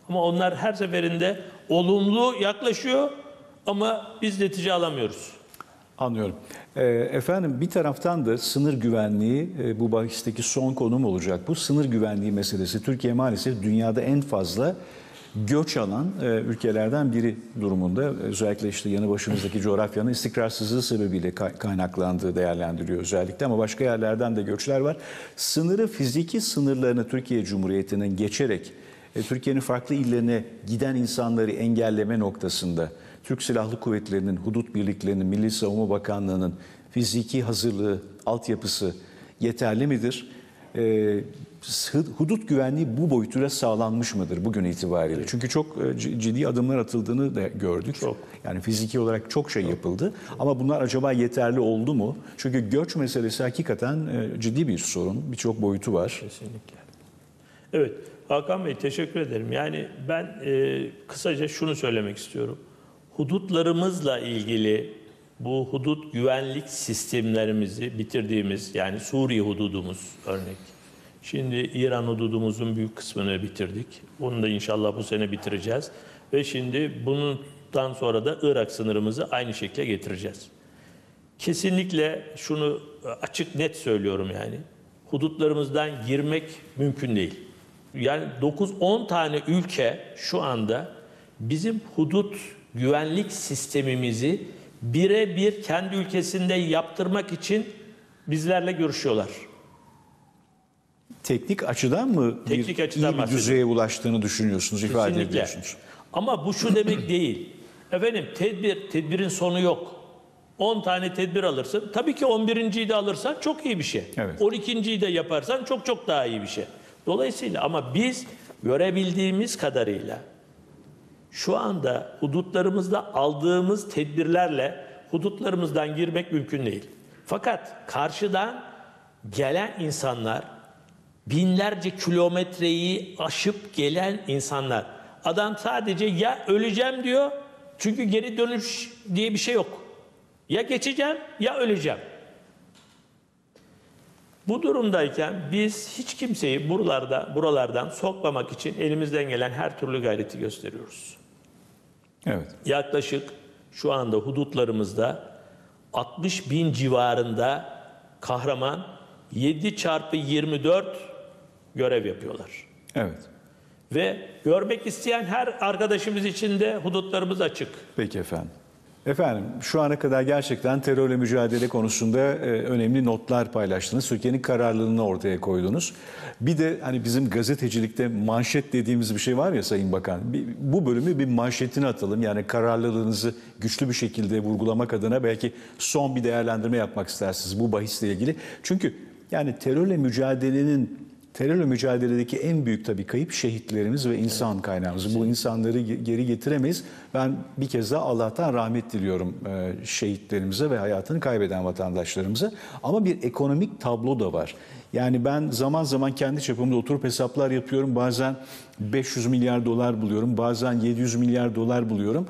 Speaker 2: Ama onlar her seferinde olumlu yaklaşıyor ama biz netice alamıyoruz.
Speaker 1: Anlıyorum. Ee, efendim bir taraftan da sınır güvenliği e, bu bahisteki son konum olacak. Bu sınır güvenliği meselesi Türkiye maalesef dünyada en fazla göç alan e, ülkelerden biri durumunda. Özellikle işte yanı başımızdaki coğrafyanın istikrarsızlığı sebebiyle kaynaklandığı değerlendiriyor özellikle ama başka yerlerden de göçler var. Sınırı, fiziki sınırlarını Türkiye Cumhuriyeti'nin geçerek e, Türkiye'nin farklı illerine giden insanları engelleme noktasında Türk Silahlı Kuvvetleri'nin, hudut birliklerinin, Milli Savunma Bakanlığı'nın fiziki hazırlığı, altyapısı yeterli midir? Ee, hudut güvenliği bu boyutuyla sağlanmış mıdır bugün itibariyle? Evet. Çünkü çok ciddi adımlar atıldığını da gördük. Çok. Yani fiziki olarak çok şey çok. yapıldı. Ama bunlar acaba yeterli oldu mu? Çünkü göç meselesi hakikaten ciddi bir sorun. Birçok boyutu var.
Speaker 2: Kesinlikle. Evet, Hakan Bey teşekkür ederim. Yani ben e, kısaca şunu söylemek istiyorum. Hudutlarımızla ilgili bu hudut güvenlik sistemlerimizi bitirdiğimiz, yani Suriye hududumuz örnek. Şimdi İran hududumuzun büyük kısmını bitirdik. Bunu da inşallah bu sene bitireceğiz. Ve şimdi bundan sonra da Irak sınırımızı aynı şekilde getireceğiz. Kesinlikle şunu açık net söylüyorum yani. Hudutlarımızdan girmek mümkün değil. Yani dokuz on tane ülke şu anda bizim hudut güvenlik sistemimizi birebir kendi ülkesinde yaptırmak için bizlerle görüşüyorlar.
Speaker 1: Teknik açıdan mı
Speaker 2: Teknik
Speaker 1: bir,
Speaker 2: açıdan
Speaker 1: iyi bir düzeye ulaştığını düşünüyorsunuz, ifade
Speaker 2: Kesinlikle.
Speaker 1: ediyorsunuz?
Speaker 2: Ama bu şu demek değil. Efendim tedbir, tedbirin sonu yok. on tane tedbir alırsın. Tabii ki on birinciyi de alırsan çok iyi bir şey.
Speaker 1: Evet.
Speaker 2: on ikinciyi de yaparsan çok çok daha iyi bir şey. Dolayısıyla ama biz görebildiğimiz kadarıyla şu anda hudutlarımızda aldığımız tedbirlerle hudutlarımızdan girmek mümkün değil. Fakat karşıdan gelen insanlar, binlerce kilometreyi aşıp gelen insanlar, adam sadece ya öleceğim diyor, çünkü geri dönüş diye bir şey yok. Ya geçeceğim ya öleceğim. Bu durumdayken biz hiç kimseyi buralarda, buralardan sokmamak için elimizden gelen her türlü gayreti gösteriyoruz.
Speaker 1: Evet.
Speaker 2: Yaklaşık şu anda hudutlarımızda altmış bin civarında kahraman yedi çarpı yirmi dört görev yapıyorlar.
Speaker 1: Evet.
Speaker 2: Ve görmek isteyen her arkadaşımız için de hudutlarımız açık.
Speaker 1: Peki efendim. Efendim şu ana kadar gerçekten terörle mücadele konusunda e, önemli notlar paylaştınız. Türkiye'nin kararlılığını ortaya koydunuz. Bir de hani bizim gazetecilikte manşet dediğimiz bir şey var ya Sayın Bakan. Bir, bu bölümü bir manşetine atalım. Yani kararlılığınızı güçlü bir şekilde vurgulamak adına belki son bir değerlendirme yapmak istersiniz bu bahisle ilgili. Çünkü yani terörle mücadelenin Terörle mücadeledeki en büyük tabii kayıp şehitlerimiz ve insan kaynağımız. Bu insanları geri getiremeyiz. Ben bir kez daha Allah'tan rahmet diliyorum şehitlerimize ve hayatını kaybeden vatandaşlarımıza. Ama bir ekonomik tablo da var. Yani ben zaman zaman kendi çapımda oturup hesaplar yapıyorum. Bazen beş yüz milyar dolar buluyorum, bazen yedi yüz milyar dolar buluyorum.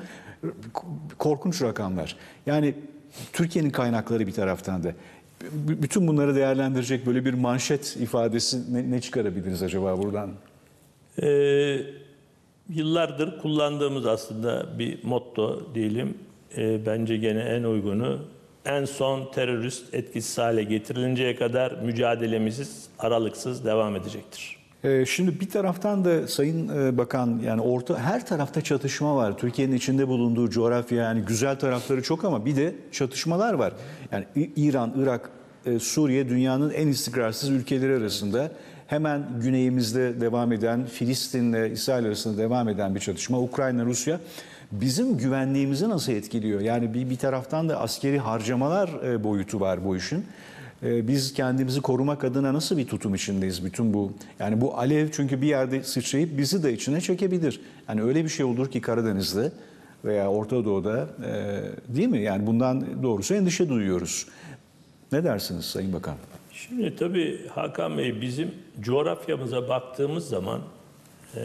Speaker 1: Korkunç rakamlar. Yani Türkiye'nin kaynakları bir taraftan da. Bütün bunları değerlendirecek böyle bir manşet ifadesi ne, ne çıkarabiliriz acaba buradan?
Speaker 2: Ee, yıllardır kullandığımız aslında bir motto diyelim. Ee, bence gene en uygunu. En son terörist etkisiz hale getirilinceye kadar mücadelemiz aralıksız devam edecektir.
Speaker 1: Ee, şimdi bir taraftan da Sayın Bakan yani orta her tarafta çatışma var. Türkiye'nin içinde bulunduğu coğrafya yani güzel tarafları çok ama bir de çatışmalar var. Yani İran, Irak, Suriye dünyanın en istikrarsız ülkeleri arasında. Hemen güneyimizde devam eden Filistin'le İsrail arasında devam eden bir çatışma. Ukrayna, Rusya bizim güvenliğimizi nasıl etkiliyor? Yani bir, bir taraftan da askeri harcamalar boyutu var bu işin. Biz kendimizi korumak adına nasıl bir tutum içindeyiz bütün bu? Yani bu alev çünkü bir yerde sıçrayıp bizi de içine çekebilir. Yani öyle bir şey olur ki Karadeniz'de veya Orta Doğu'da değil mi? Yani bundan doğrusu endişe duyuyoruz. Ne dersiniz Sayın Bakan?
Speaker 2: Şimdi tabii Hakan Bey bizim coğrafyamıza baktığımız zaman e,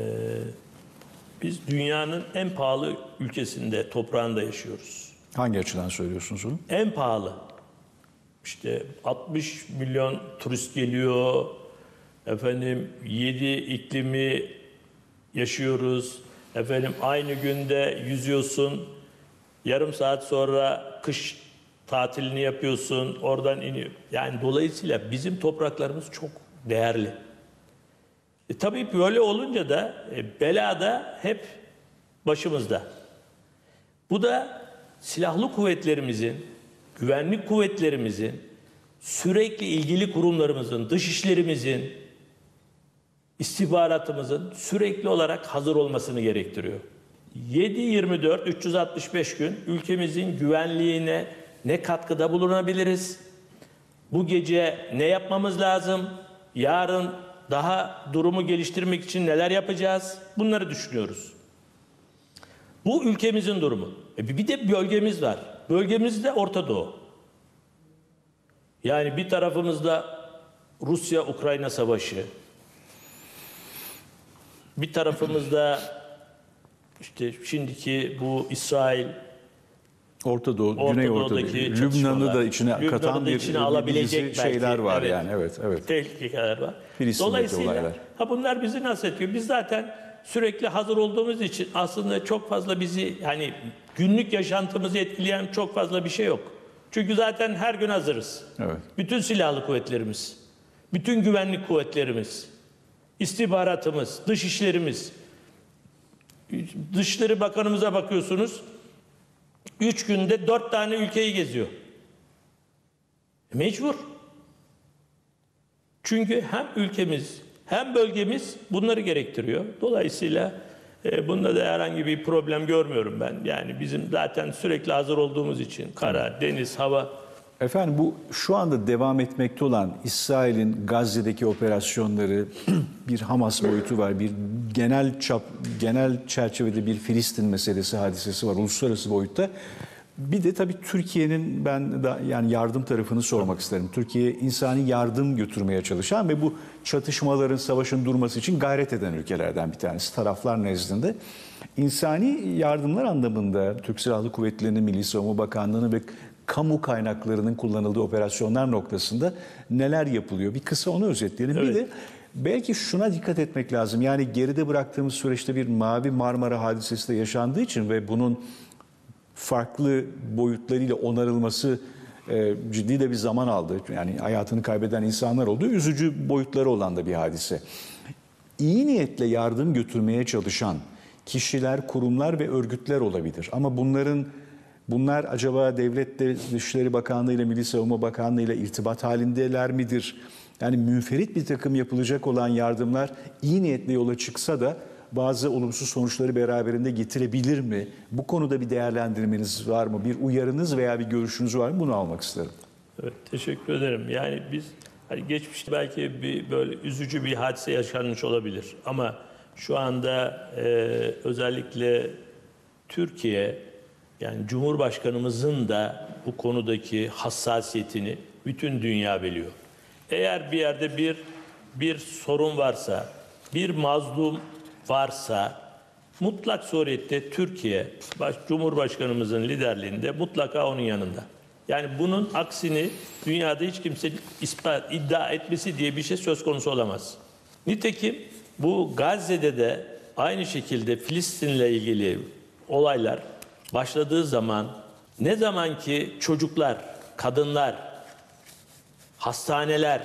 Speaker 2: biz dünyanın en pahalı ülkesinde, toprağında yaşıyoruz.
Speaker 1: Hangi açıdan söylüyorsunuz bunu?
Speaker 2: En pahalı. İşte altmış milyon turist geliyor. Efendim yedi iklimi yaşıyoruz. Efendim aynı günde yüzüyorsun. Yarım saat sonra kış tatilini yapıyorsun. Oradan iniyor. Yani dolayısıyla bizim topraklarımız çok değerli. E, tabii böyle olunca da e, bela da hep başımızda. Bu da silahlı kuvvetlerimizin, güvenlik kuvvetlerimizin, sürekli ilgili kurumlarımızın, dışişlerimizin, istihbaratımızın sürekli olarak hazır olmasını gerektiriyor. yedi yirmi dört üç yüz altmış beş gün ülkemizin güvenliğine ne katkıda bulunabiliriz? Bu gece ne yapmamız lazım? Yarın daha durumu geliştirmek için neler yapacağız? Bunları düşünüyoruz. Bu ülkemizin durumu. E bir de bölgemiz var. Bölgemiz de Orta Doğu. Yani bir tarafımızda Rusya-Ukrayna savaşı, bir tarafımızda işte şimdiki bu İsrail,
Speaker 1: Orta Doğu,
Speaker 2: Orta
Speaker 1: Güney Orta Doğu,
Speaker 2: Doğu'daki
Speaker 1: Lübnan'ı
Speaker 2: çatışmalar,
Speaker 1: da içine
Speaker 2: Lübnan'ı
Speaker 1: katan
Speaker 2: da
Speaker 1: bir,
Speaker 2: içine
Speaker 1: bir
Speaker 2: alabilecek
Speaker 1: dizi şeyler
Speaker 2: belki,
Speaker 1: var
Speaker 2: evet.
Speaker 1: yani. Evet, evet.
Speaker 2: Tehlikeler var.
Speaker 1: Filistin'deki
Speaker 2: Dolayısıyla
Speaker 1: olaylar.
Speaker 2: ha bunlar bizi nasıl ediyor? Biz zaten sürekli hazır olduğumuz için aslında çok fazla bizi yani günlük yaşantımızı etkileyen çok fazla bir şey yok. Çünkü zaten her gün hazırız.
Speaker 1: Evet.
Speaker 2: Bütün silahlı kuvvetlerimiz, bütün güvenlik kuvvetlerimiz, istihbaratımız, dışişlerimiz, Dışişleri Bakanımıza bakıyorsunuz, üç günde dört tane ülkeyi geziyor. Mecbur. Çünkü hem ülkemiz hem bölgemiz bunları gerektiriyor. Dolayısıyla e, bunda da herhangi bir problem görmüyorum ben. Yani bizim zaten sürekli hazır olduğumuz için kara, deniz, hava.
Speaker 1: Efendim bu şu anda devam etmekte olan İsrail'in Gazze'deki operasyonları bir Hamas boyutu var. Bir genel çap genel çerçevede bir Filistin meselesi hadisesi var uluslararası boyutta. Bir de tabii Türkiye'nin ben da yani yardım tarafını sormak isterim. Türkiye insani yardım götürmeye çalışan ve bu çatışmaların, savaşın durması için gayret eden ülkelerden bir tanesi taraflar nezdinde. İnsani yardımlar anlamında Türk Silahlı Kuvvetleri'nin, Milli Savunma Bakanlığı'nın ve kamu kaynaklarının kullanıldığı operasyonlar noktasında neler yapılıyor? Bir kısa onu özetleyelim.
Speaker 2: Evet.
Speaker 1: Bir de belki şuna dikkat etmek lazım. Yani geride bıraktığımız süreçte bir Mavi Marmara hadisesi de yaşandığı için ve bunun farklı boyutlarıyla onarılması e, ciddi de bir zaman aldı. Yani hayatını kaybeden insanlar oldu. Üzücü boyutları olan da bir hadise. İyi niyetle yardım götürmeye çalışan kişiler, kurumlar ve örgütler olabilir. Ama bunların bunlar acaba Devlet Dışişleri Bakanlığı ile Milli Savunma Bakanlığı ile irtibat halindeler midir? Yani münferit bir takım yapılacak olan yardımlar iyi niyetle yola çıksa da bazı olumsuz sonuçları beraberinde getirebilir mi? Bu konuda bir değerlendirmeniz var mı? Bir uyarınız veya bir görüşünüz var mı? Bunu almak isterim.
Speaker 2: Evet, teşekkür ederim. Yani biz hani geçmişte belki bir böyle üzücü bir hadise yaşanmış olabilir. Ama şu anda e, özellikle Türkiye yani Cumhurbaşkanımızın da bu konudaki hassasiyetini bütün dünya biliyor. Eğer bir yerde bir bir sorun varsa, bir mazlum varsa mutlak surette Türkiye baş, Cumhurbaşkanımızın liderliğinde mutlaka onun yanında. Yani bunun aksini dünyada hiç kimse ispat, iddia etmesi diye bir şey söz konusu olamaz. Nitekim bu Gazze'de de aynı şekilde Filistin'le ilgili olaylar başladığı zaman ne zaman ki çocuklar, kadınlar, hastaneler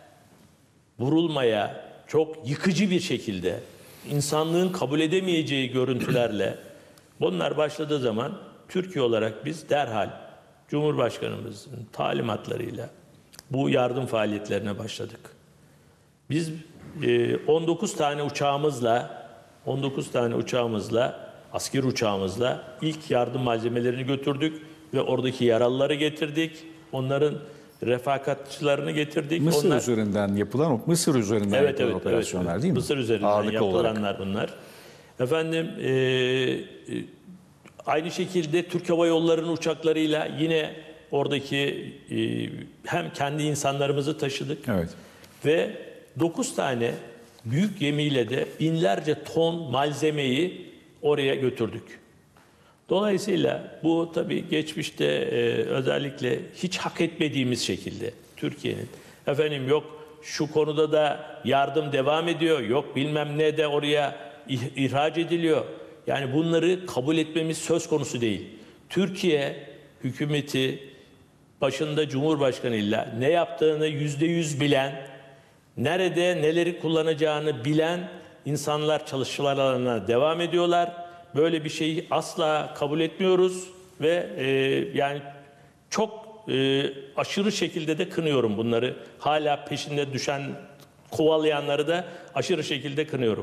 Speaker 2: vurulmaya çok yıkıcı bir şekilde insanlığın kabul edemeyeceği görüntülerle bunlar başladığı zaman Türkiye olarak biz derhal Cumhurbaşkanımızın talimatlarıyla bu yardım faaliyetlerine başladık. Biz on dokuz tane uçağımızla on dokuz tane uçağımızla asker uçağımızla ilk yardım malzemelerini götürdük ve oradaki yaralıları getirdik. Onların refakatçılarını getirdik.
Speaker 1: Mısır
Speaker 2: Onlar,
Speaker 1: üzerinden yapılan, Mısır üzerinden
Speaker 2: evet,
Speaker 1: yapılan
Speaker 2: evet,
Speaker 1: operasyonlar
Speaker 2: evet.
Speaker 1: değil mi?
Speaker 2: Mısır üzerinden
Speaker 1: Ağırlıklı
Speaker 2: yapılanlar
Speaker 1: olarak.
Speaker 2: bunlar. Efendim e, e, aynı şekilde Türk Hava Yolları'nın uçaklarıyla yine oradaki e, hem kendi insanlarımızı taşıdık.
Speaker 1: Evet.
Speaker 2: Ve dokuz tane büyük gemiyle de binlerce ton malzemeyi oraya götürdük. Dolayısıyla bu tabii geçmişte e, özellikle hiç hak etmediğimiz şekilde Türkiye'nin efendim yok şu konuda da yardım devam ediyor, yok bilmem ne de oraya ih- ihraç ediliyor. Yani bunları kabul etmemiz söz konusu değil. Türkiye hükümeti başında Cumhurbaşkanıyla ne yaptığını yüzde yüz bilen, nerede neleri kullanacağını bilen insanlar çalışmalarına devam ediyorlar. Böyle bir şeyi asla kabul etmiyoruz ve e, yani çok e, aşırı şekilde de kınıyorum bunları. Hala peşinde düşen, kovalayanları da aşırı şekilde kınıyorum.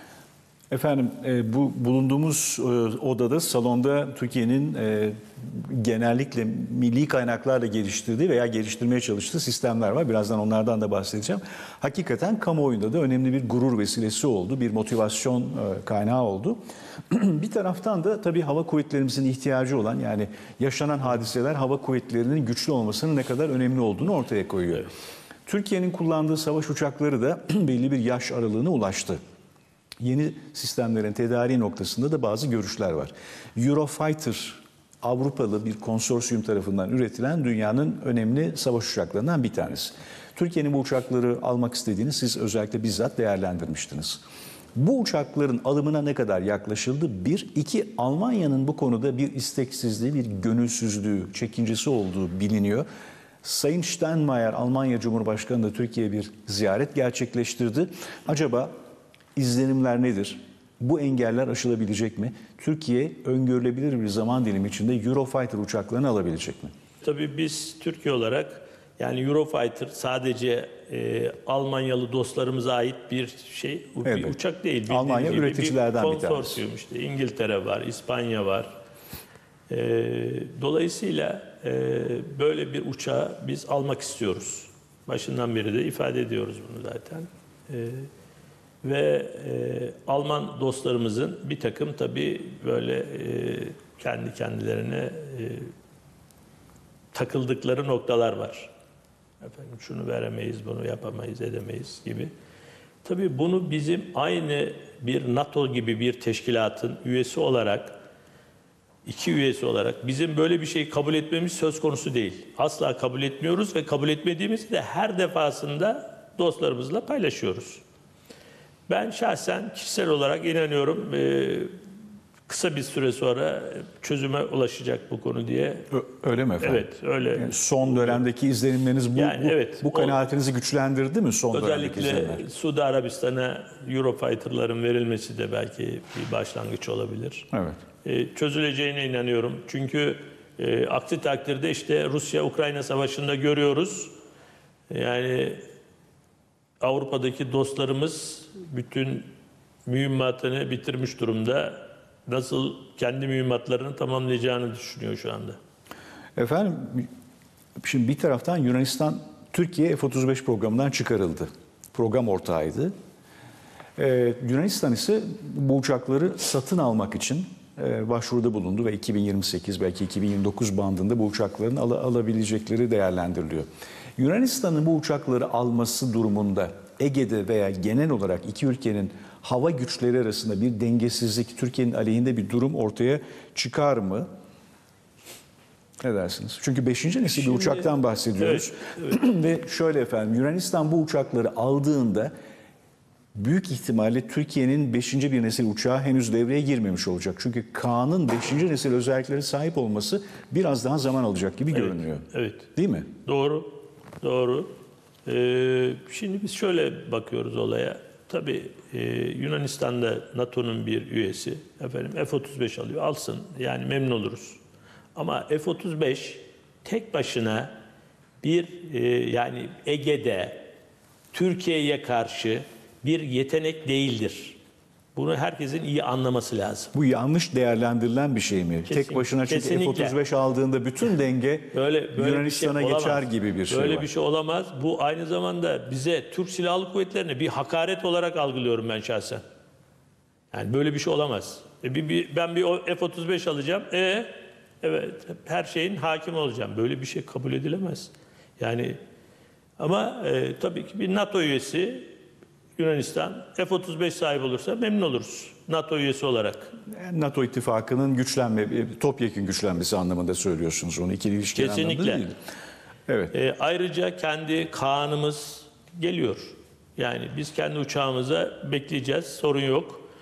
Speaker 1: Efendim e, bu bulunduğumuz e, odada, salonda Türkiye'nin e, genellikle milli kaynaklarla geliştirdiği veya geliştirmeye çalıştığı sistemler var. Birazdan onlardan da bahsedeceğim. Hakikaten kamuoyunda da önemli bir gurur vesilesi oldu, bir motivasyon e, kaynağı oldu. Bir taraftan da tabii hava kuvvetlerimizin ihtiyacı olan, yani yaşanan hadiseler hava kuvvetlerinin güçlü olmasının ne kadar önemli olduğunu ortaya koyuyor.
Speaker 2: Evet.
Speaker 1: Türkiye'nin kullandığı savaş uçakları da belli bir yaş aralığına ulaştı. Yeni sistemlerin tedariği noktasında da bazı görüşler var. Eurofighter, Avrupalı bir konsorsiyum tarafından üretilen dünyanın önemli savaş uçaklarından bir tanesi. Türkiye'nin bu uçakları almak istediğini siz özellikle bizzat değerlendirmiştiniz. Bu uçakların alımına ne kadar yaklaşıldı? Bir, iki, Almanya'nın bu konuda bir isteksizliği, bir gönülsüzlüğü, çekincesi olduğu biliniyor. Sayın Steinmeier, Almanya Cumhurbaşkanı da Türkiye'ye bir ziyaret gerçekleştirdi. Acaba İzlenimler nedir? Bu engeller aşılabilecek mi? Türkiye öngörülebilir bir zaman dilimi içinde Eurofighter uçaklarını alabilecek mi?
Speaker 2: Tabii biz Türkiye olarak, yani Eurofighter sadece e, Almanyalı dostlarımıza ait bir şey, bir
Speaker 1: Evet.
Speaker 2: uçak değil. Bildiğiniz
Speaker 1: Almanya
Speaker 2: gibi
Speaker 1: üreticilerden bir tanesi.
Speaker 2: konsorsiyum işte. İngiltere var, İspanya var. E, dolayısıyla e, böyle bir uçağı biz almak istiyoruz. Başından beri de ifade ediyoruz bunu zaten. E, Ve e, Alman dostlarımızın bir takım tabii böyle e, kendi kendilerine e, takıldıkları noktalar var. Efendim şunu veremeyiz, bunu yapamayız, edemeyiz gibi. Tabii bunu bizim aynı bir NATO gibi bir teşkilatın üyesi olarak, iki üyesi olarak bizim böyle bir şey kabul etmemiz söz konusu değil. Asla kabul etmiyoruz ve kabul etmediğimizi de her defasında dostlarımızla paylaşıyoruz. Ben şahsen kişisel olarak inanıyorum kısa bir süre sonra çözüme ulaşacak bu konu diye.
Speaker 1: Öyle mi efendim?
Speaker 2: Evet, öyle.
Speaker 1: Yani son dönemdeki izlenimleriniz bu,
Speaker 2: Yani
Speaker 1: bu,
Speaker 2: evet,
Speaker 1: bu kanaatinizi güçlendirdi mi son dönemdeki izlenimler?
Speaker 2: Özellikle Suudi Arabistan'a Eurofighter'ların verilmesi de belki bir başlangıç olabilir.
Speaker 1: Evet.
Speaker 2: Çözüleceğine inanıyorum. Çünkü aksi takdirde işte Rusya-Ukrayna savaşında görüyoruz. Yani Avrupa'daki dostlarımız bütün mühimmatını bitirmiş durumda. Nasıl kendi mühimmatlarını tamamlayacağını düşünüyor şu anda.
Speaker 1: Efendim, şimdi bir taraftan Yunanistan, Türkiye F otuz beş programından çıkarıldı. Program ortağıydı. Ee, Yunanistan ise bu uçakları satın almak için e, başvuruda bulundu ve iki bin yirmi sekiz belki iki bin yirmi dokuz bandında bu uçakların al- alabilecekleri değerlendiriliyor. Yunanistan'ın bu uçakları alması durumunda Ege'de veya genel olarak iki ülkenin hava güçleri arasında bir dengesizlik, Türkiye'nin aleyhinde bir durum ortaya çıkar mı? Ne dersiniz? Çünkü beşinci nesil bir uçaktan bahsediyoruz.
Speaker 2: Evet, evet.
Speaker 1: Ve şöyle efendim, Yunanistan bu uçakları aldığında büyük ihtimalle Türkiye'nin beşinci bir nesil uçağı henüz devreye girmemiş olacak. Çünkü Kaan'ın beşinci nesil özelliklere sahip olması biraz daha zaman alacak gibi
Speaker 2: Evet,
Speaker 1: görünüyor.
Speaker 2: evet.
Speaker 1: Değil mi?
Speaker 2: Doğru, doğru. Ee, şimdi biz şöyle bakıyoruz olaya. Tabii e, Yunanistan'da NATO'nun bir üyesi. Efendim F otuz beş alıyor, alsın. Yani memnun oluruz. Ama F otuz beş tek başına bir e, yani Ege'de Türkiye'ye karşı bir yetenek değildir. Bunu herkesin iyi anlaması lazım.
Speaker 1: Bu yanlış değerlendirilen bir şey mi?
Speaker 2: Kesin,
Speaker 1: Tek başına çünkü
Speaker 2: kesinlikle.
Speaker 1: F otuz beş aldığında bütün denge
Speaker 2: Böyle, böyle
Speaker 1: Yunanistan'a
Speaker 2: bir şey
Speaker 1: geçer
Speaker 2: olamaz.
Speaker 1: gibi bir şey
Speaker 2: Böyle
Speaker 1: var.
Speaker 2: bir şey olamaz. Bu aynı zamanda bize Türk Silahlı Kuvvetleri'ne bir hakaret olarak algılıyorum ben şahsen. Yani böyle bir şey olamaz. E bir, bir, ben bir F otuz beş alacağım. E evet her şeyin hakim olacağım. Böyle bir şey kabul edilemez. Yani ama e, tabii ki bir NATO üyesi Yunanistan F otuz beş sahibi olursa memnun oluruz. NATO üyesi olarak.
Speaker 1: Yani NATO ittifakının güçlenme, topyekun güçlenmesi anlamında söylüyorsunuz onu. İkili ilişki anlamında
Speaker 2: Kesinlikle.
Speaker 1: değil. Evet.
Speaker 2: E, ayrıca kendi Kaan'ımız geliyor. Yani biz kendi uçağımıza bekleyeceğiz. Sorun yok.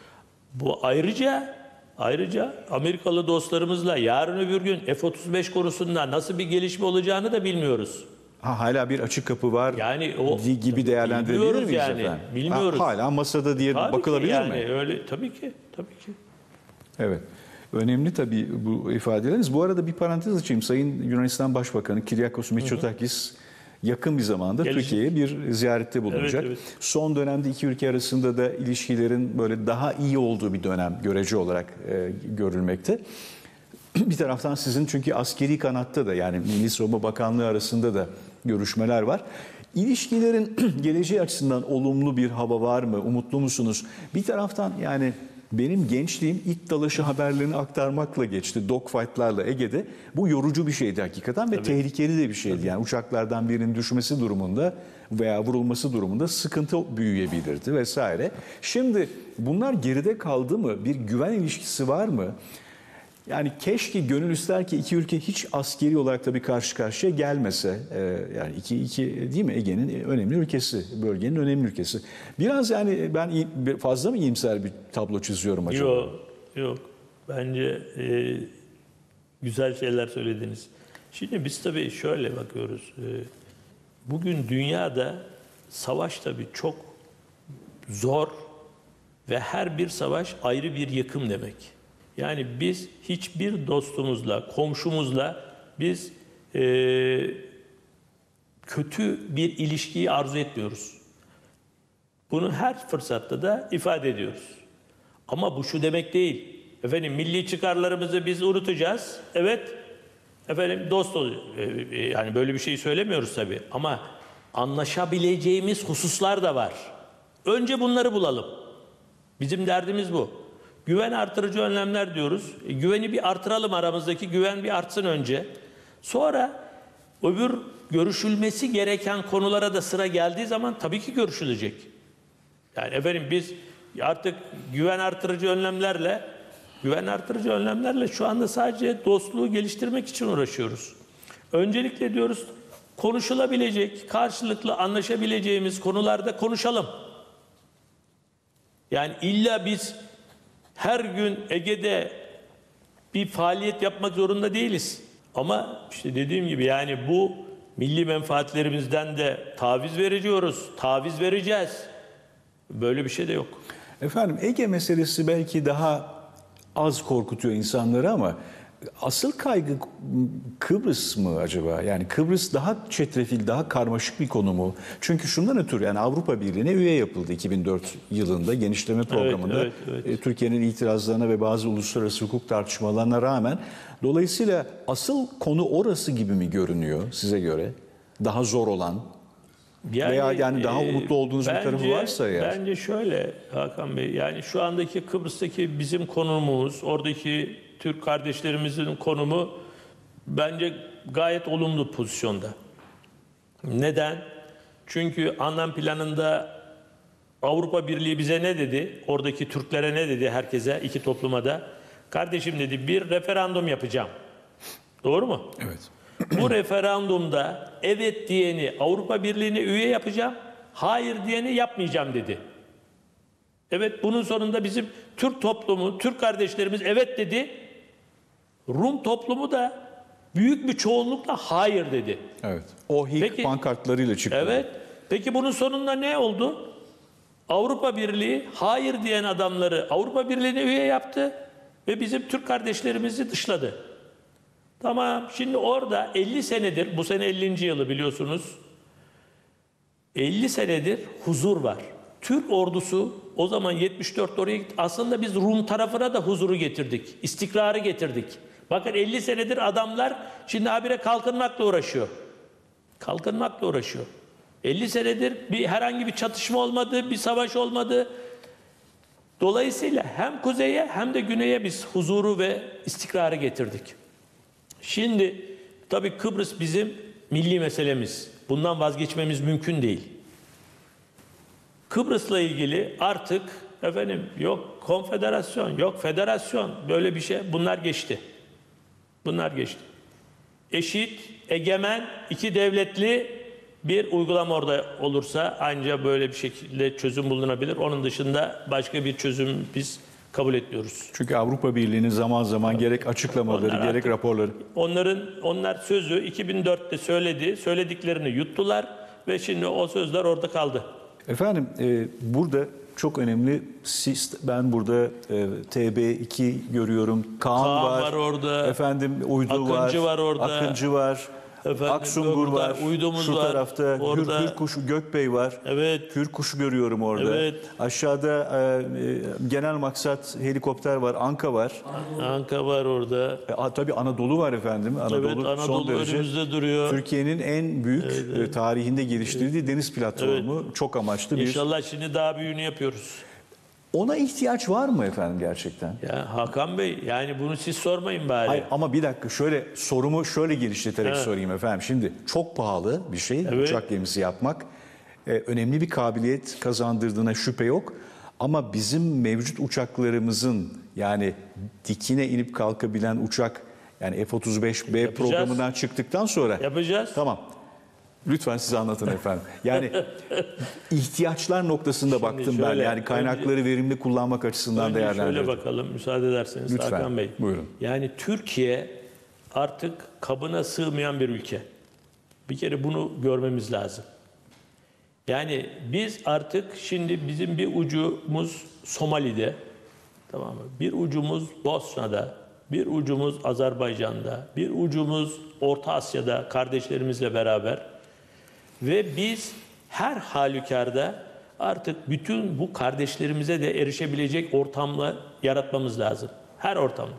Speaker 2: Bu ayrıca ayrıca Amerikalı dostlarımızla yarın öbür gün F otuz beş konusunda nasıl bir gelişme olacağını da bilmiyoruz.
Speaker 1: Ha, hala bir açık kapı var
Speaker 2: Yani o
Speaker 1: gibi değerlendirebilir
Speaker 2: bilmiyoruz
Speaker 1: miyiz
Speaker 2: yani,
Speaker 1: efendim?
Speaker 2: bilmiyoruz.
Speaker 1: Ha, hala masada diye
Speaker 2: Tabii
Speaker 1: bakılabilir
Speaker 2: ki yani,
Speaker 1: mi?
Speaker 2: Öyle, tabii ki, tabii ki.
Speaker 1: Evet. Önemli tabii bu ifadeleriniz. Bu arada bir parantez açayım. Sayın Yunanistan Başbakanı Kyriakos Mitsotakis yakın bir zamanda
Speaker 2: Gelecek.
Speaker 1: Türkiye'ye bir ziyarette bulunacak.
Speaker 2: Evet, evet.
Speaker 1: Son dönemde iki ülke arasında da ilişkilerin böyle daha iyi olduğu bir dönem görece olarak e, görülmekte. Bir taraftan sizin çünkü askeri kanatta da yani Milli Savunma Bakanlığı arasında da görüşmeler var. İlişkilerin geleceği açısından olumlu bir hava var mı? Umutlu musunuz? Bir taraftan yani benim gençliğim it dalaşı haberlerini aktarmakla geçti. Dogfight'larla Ege'de. Bu yorucu bir şeydi hakikaten ve
Speaker 2: Tabii.
Speaker 1: tehlikeli de bir şeydi. Yani uçaklardan birinin düşmesi durumunda veya vurulması durumunda sıkıntı büyüyebilirdi vesaire. Şimdi bunlar geride kaldı mı? Bir güven ilişkisi var mı? Yani keşke gönül ister ki iki ülke hiç askeri olarak da bir karşı karşıya gelmese. Ee, yani iki, iki değil mi Ege'nin önemli ülkesi, bölgenin önemli ülkesi. Biraz yani ben iyi- fazla mı iyimser bir tablo çiziyorum acaba?
Speaker 2: Yok, yok. Bence e, güzel şeyler söylediniz. Şimdi biz tabii şöyle bakıyoruz. E, bugün dünyada savaş tabii çok zor ve her bir savaş ayrı bir yıkım demek. Yani biz hiçbir dostumuzla, komşumuzla biz e, kötü bir ilişkiyi arzu etmiyoruz. Bunu her fırsatta da ifade ediyoruz. Ama bu şu demek değil. Efendim milli çıkarlarımızı biz unutacağız. Evet. Efendim dost ol. Yani böyle bir şey söylemiyoruz tabii. Ama anlaşabileceğimiz hususlar da var. Önce bunları bulalım. Bizim derdimiz bu. Güven artırıcı önlemler diyoruz. E, güveni bir artıralım, aramızdaki güven bir artsın önce. Sonra öbür görüşülmesi gereken konulara da sıra geldiği zaman tabii ki görüşülecek. Yani efendim biz artık güven artırıcı önlemlerle güven artırıcı önlemlerle şu anda sadece dostluğu geliştirmek için uğraşıyoruz. Öncelikle diyoruz konuşulabilecek, karşılıklı anlaşabileceğimiz konularda konuşalım. Yani illa biz her gün Ege'de bir faaliyet yapmak zorunda değiliz. Ama işte dediğim gibi yani bu milli menfaatlerimizden de taviz veriyoruz, taviz vereceğiz. Böyle bir şey de yok.
Speaker 1: Efendim Ege meselesi belki daha az korkutuyor insanları ama asıl kaygı Kıbrıs mı acaba? Yani Kıbrıs daha çetrefil, daha karmaşık bir konu mu? Çünkü şundan ötürü yani Avrupa Birliği'ne üye yapıldı iki bin dört yılında genişleme programında.
Speaker 2: Evet, evet, evet.
Speaker 1: Türkiye'nin itirazlarına ve bazı uluslararası hukuk tartışmalarına rağmen. Dolayısıyla asıl konu orası gibi mi görünüyor size göre? Daha zor olan
Speaker 2: Yani,
Speaker 1: veya yani daha
Speaker 2: e,
Speaker 1: umutlu olduğunuz
Speaker 2: bence,
Speaker 1: bir tarafı varsa eğer.
Speaker 2: Bence şöyle Hakan Bey, yani şu andaki Kıbrıs'taki bizim konumumuz, oradaki Türk kardeşlerimizin konumu bence gayet olumlu pozisyonda. Neden? Çünkü anlam planında Avrupa Birliği bize ne dedi? Oradaki Türklere ne dedi herkese, iki topluma da? Kardeşim dedi bir referandum yapacağım. Doğru mu?
Speaker 1: Evet.
Speaker 2: Bu referandumda evet diyeni Avrupa Birliği'ne üye yapacağım, hayır diyeni yapmayacağım dedi. Evet bunun sonunda bizim Türk toplumu, Türk kardeşlerimiz evet dedi. Rum toplumu da büyük bir çoğunlukla hayır dedi.
Speaker 1: Evet. O H İ K
Speaker 2: Peki,
Speaker 1: pankartlarıyla çıktı.
Speaker 2: Evet. Peki bunun sonunda ne oldu? Avrupa Birliği hayır diyen adamları Avrupa Birliği'ne üye yaptı ve bizim Türk kardeşlerimizi dışladı. Tamam, şimdi orada elli senedir, bu sene ellinci yılı biliyorsunuz, elli senedir huzur var. Türk ordusu o zaman yetmiş dörtte oraya gitti. Aslında biz Rum tarafına da huzuru getirdik, istikrarı getirdik. Bakın elli senedir adamlar şimdi habire kalkınmakla uğraşıyor. Kalkınmakla uğraşıyor. elli senedir bir herhangi bir çatışma olmadı, bir savaş olmadı. Dolayısıyla hem kuzeye hem de güneye biz huzuru ve istikrarı getirdik. Şimdi tabii Kıbrıs bizim milli meselemiz. Bundan vazgeçmemiz mümkün değil. Kıbrıs'la ilgili artık efendim yok konfederasyon, yok federasyon böyle bir şey bunlar geçti. Bunlar geçti. Eşit, egemen, iki devletli bir uygulama orada olursa ancak böyle bir şekilde çözüm bulunabilir. Onun dışında başka bir çözüm biz kabul etmiyoruz.
Speaker 1: Çünkü Avrupa Birliği'nin zaman zaman gerek açıklamaları,
Speaker 2: Onlar
Speaker 1: gerek
Speaker 2: artık-
Speaker 1: raporları.
Speaker 2: Onların onlar sözü iki bin dörtte söyledi, söylediklerini yuttular ve şimdi o sözler orada kaldı.
Speaker 1: Efendim e, burada çok önemli, siz, ben burada e, T B iki görüyorum, Kaan,
Speaker 2: Kaan
Speaker 1: var,
Speaker 2: var orada,
Speaker 1: efendim Uydu
Speaker 2: Akıncı
Speaker 1: var,
Speaker 2: var orada,
Speaker 1: Akıncı var,
Speaker 2: efendim,
Speaker 1: Aksungur
Speaker 2: burada
Speaker 1: var,
Speaker 2: Uydumuz
Speaker 1: şu
Speaker 2: var,
Speaker 1: tarafta
Speaker 2: orada.
Speaker 1: Hür, Hürkuşu Gökbey var,
Speaker 2: Evet.
Speaker 1: Hürkuşu görüyorum orada,
Speaker 2: Evet.
Speaker 1: aşağıda e, e, genel maksat helikopter var, Anka var,
Speaker 2: Anka var orada.
Speaker 1: e, a, tabii Anadolu var efendim, Anadolu,
Speaker 2: Evet,
Speaker 1: son
Speaker 2: Anadolu
Speaker 1: derece.
Speaker 2: önümüzde duruyor.
Speaker 1: Türkiye'nin en büyük e, tarihinde geliştirdiği deniz platformu, çok amaçlı bir.
Speaker 2: İnşallah şimdi daha büyüğünü yapıyoruz.
Speaker 1: Ona ihtiyaç var mı efendim gerçekten?
Speaker 2: Ya Hakan Bey, yani bunu siz sormayın bari.
Speaker 1: Hayır, ama bir dakika, şöyle sorumu şöyle genişleterek
Speaker 2: Evet.
Speaker 1: sorayım efendim. Şimdi çok pahalı bir şey
Speaker 2: Evet.
Speaker 1: uçak gemisi yapmak. Ee, önemli bir kabiliyet kazandırdığına şüphe yok. Ama bizim mevcut uçaklarımızın, yani dikine inip kalkabilen uçak, yani F otuz beş B
Speaker 2: Yapacağız.
Speaker 1: programından çıktıktan sonra.
Speaker 2: Yapacağız.
Speaker 1: Tamam. Lütfen siz anlatın efendim. Yani ihtiyaçlar noktasında baktım ben.
Speaker 2: şöyle,
Speaker 1: Yani kaynakları verimli kullanmak açısından
Speaker 2: Önce şöyle
Speaker 1: değerlendirdim.
Speaker 2: bakalım, müsaade ederseniz
Speaker 1: Lütfen,
Speaker 2: Hakan Bey.
Speaker 1: buyurun.
Speaker 2: Yani Türkiye artık kabına sığmayan bir ülke. Bir kere bunu görmemiz lazım. Yani biz artık şimdi bizim bir ucumuz Somali'de, tamam mı? Bir ucumuz Bosna'da, bir ucumuz Azerbaycan'da, bir ucumuz Orta Asya'da kardeşlerimizle beraber ve biz her halükarda artık bütün bu kardeşlerimize de erişebilecek ortamla yaratmamız lazım. Her ortamda.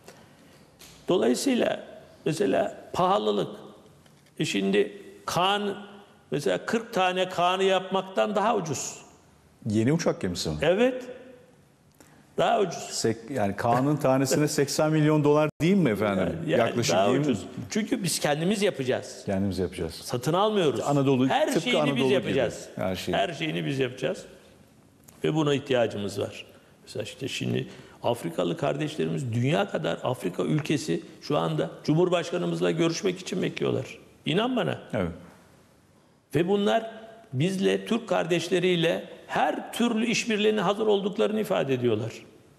Speaker 2: Dolayısıyla mesela pahalılık. E şimdi Kaan, mesela kırk tane Kaan'ı yapmaktan daha ucuz.
Speaker 1: Yeni uçak gemisi mi?
Speaker 2: Evet. Daha ucuz.
Speaker 1: Sek- yani Kaan'ın tanesine seksen milyon dolar değil mi efendim?
Speaker 2: Yani
Speaker 1: Yaklaşık
Speaker 2: daha
Speaker 1: değil
Speaker 2: ucuz.
Speaker 1: mi?
Speaker 2: Çünkü biz kendimiz yapacağız.
Speaker 1: Kendimiz yapacağız.
Speaker 2: Satın almıyoruz.
Speaker 1: Anadolu,
Speaker 2: her
Speaker 1: tıpkı
Speaker 2: şeyini
Speaker 1: Anadolu
Speaker 2: biz
Speaker 1: gibi.
Speaker 2: yapacağız.
Speaker 1: Her şeyi.
Speaker 2: Her şeyini biz yapacağız. Ve buna ihtiyacımız var. Mesela işte şimdi Afrikalı kardeşlerimiz dünya kadar Afrika ülkesi şu anda Cumhurbaşkanımızla görüşmek için bekliyorlar. İnan bana.
Speaker 1: Evet.
Speaker 2: Ve bunlar bizle, Türk kardeşleriyle her türlü işbirliğine hazır olduklarını ifade ediyorlar.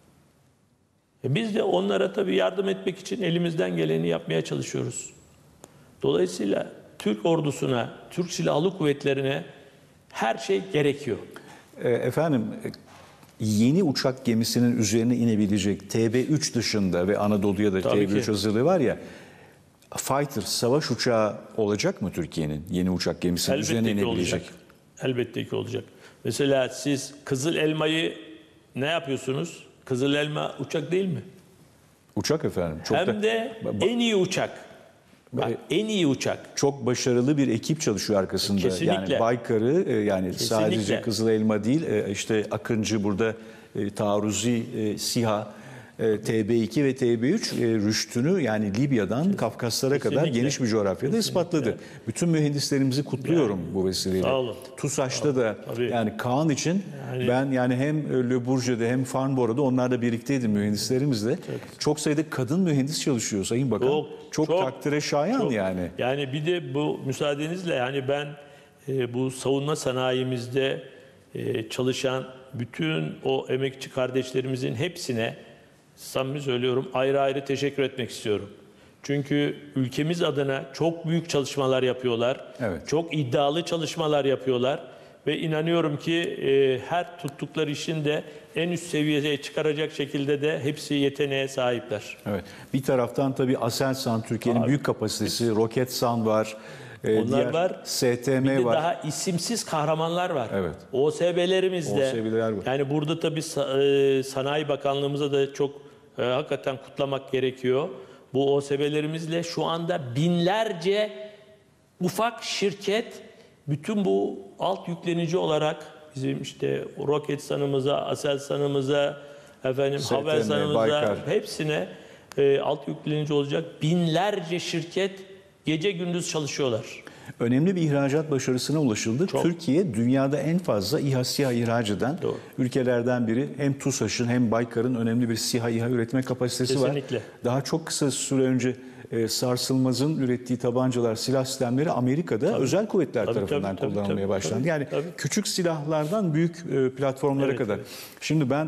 Speaker 2: E biz de onlara tabii yardım etmek için elimizden geleni yapmaya çalışıyoruz. Dolayısıyla Türk ordusuna, Türk Silahlı Kuvvetleri'ne her şey gerekiyor.
Speaker 1: E, efendim e, yeni uçak gemisinin üzerine inebilecek T B üç dışında ve Anadolu'ya da
Speaker 2: Tabii
Speaker 1: T B üç
Speaker 2: ki.
Speaker 1: hazırlığı var ya, fighter savaş uçağı olacak mı Türkiye'nin yeni uçak gemisinin üzerine
Speaker 2: Elbette ki
Speaker 1: inebilecek?
Speaker 2: olacak. Elbette ki olacak. Mesela siz Kızıl Elma'yı ne yapıyorsunuz? Kızıl Elma uçak değil mi?
Speaker 1: Uçak efendim. Çok
Speaker 2: Hem
Speaker 1: da,
Speaker 2: de
Speaker 1: ba-
Speaker 2: en iyi uçak. Bak, en iyi uçak.
Speaker 1: çok başarılı bir ekip çalışıyor arkasında.
Speaker 2: Kesinlikle.
Speaker 1: Yani Baykar'ı e, yani sadece
Speaker 2: Kesinlikle.
Speaker 1: Kızıl Elma değil, e, işte Akıncı burada, e, Taarruzi, e, SİHA, e, T B iki ve T B üç e, rüştünü yani Libya'dan Kafkaslara kadar
Speaker 2: Kesinlikle.
Speaker 1: geniş bir coğrafyada ispatladı. Bütün mühendislerimizi kutluyorum bu vesileyle.
Speaker 2: Sağ olun.
Speaker 1: TUSAŞ'ta da
Speaker 2: Tabii.
Speaker 1: yani Kaan için ben yani hem Le Bourget'de hem Farnborough'da onlarla birlikteydim mühendislerimizle. Çok sayıda kadın mühendis çalışıyor Sayın Bakan. Çok,
Speaker 2: Çok, çok,
Speaker 1: takdire şayan
Speaker 2: çok.
Speaker 1: yani.
Speaker 2: Yani bir de bu müsaadenizle yani ben e, bu savunma sanayimizde e, çalışan bütün o emekçi kardeşlerimizin hepsine samimi söylüyorum ayrı ayrı teşekkür etmek istiyorum. Çünkü ülkemiz adına çok büyük çalışmalar yapıyorlar.
Speaker 1: Evet.
Speaker 2: Çok iddialı çalışmalar yapıyorlar. Ve inanıyorum ki e, her tuttukları işin de en üst seviyeye çıkaracak şekilde de hepsi yeteneğe sahipler.
Speaker 1: Evet. Bir taraftan tabii Aselsan Türkiye'nin büyük kapasitesi, Roketsan var. e,
Speaker 2: Onlar
Speaker 1: diğer
Speaker 2: var.
Speaker 1: S T
Speaker 2: Bir
Speaker 1: M
Speaker 2: de
Speaker 1: var.
Speaker 2: daha isimsiz kahramanlar var.
Speaker 1: Evet.
Speaker 2: O S B'lerimiz de.
Speaker 1: O S B'ler var.
Speaker 2: Yani burada tabii sa- e, Sanayi Bakanlığımıza da çok e, hakikaten kutlamak gerekiyor. Bu O S B'lerimizle şu anda binlerce ufak şirket bütün bu alt yüklenici olarak bizim işte Roketsan'ımıza, Aselsan'ımıza, efendim
Speaker 1: S T M,
Speaker 2: Havelsan'ımıza
Speaker 1: Baykar.
Speaker 2: hepsine e, alt yüklenici olacak binlerce şirket gece gündüz çalışıyorlar.
Speaker 1: Önemli bir ihracat başarısına ulaşıldı.
Speaker 2: Çok.
Speaker 1: Türkiye dünyada en fazla İHA SİHA ihraç eden
Speaker 2: Doğru.
Speaker 1: ülkelerden biri. Hem TUSAŞ'ın hem Baykar'ın önemli bir SİHA İHA üretme kapasitesi
Speaker 2: Kesinlikle.
Speaker 1: var. Daha çok kısa süre önce e, Sarsılmaz'ın ürettiği tabancalar, silah sistemleri Amerika'da özel kuvvetler
Speaker 2: Tabii,
Speaker 1: tarafından
Speaker 2: tabii, tabii,
Speaker 1: kullanılmaya
Speaker 2: tabii,
Speaker 1: başlandı.
Speaker 2: tabii,
Speaker 1: yani
Speaker 2: tabii.
Speaker 1: küçük silahlardan büyük e, platformlara
Speaker 2: Evet,
Speaker 1: kadar.
Speaker 2: evet.
Speaker 1: Şimdi ben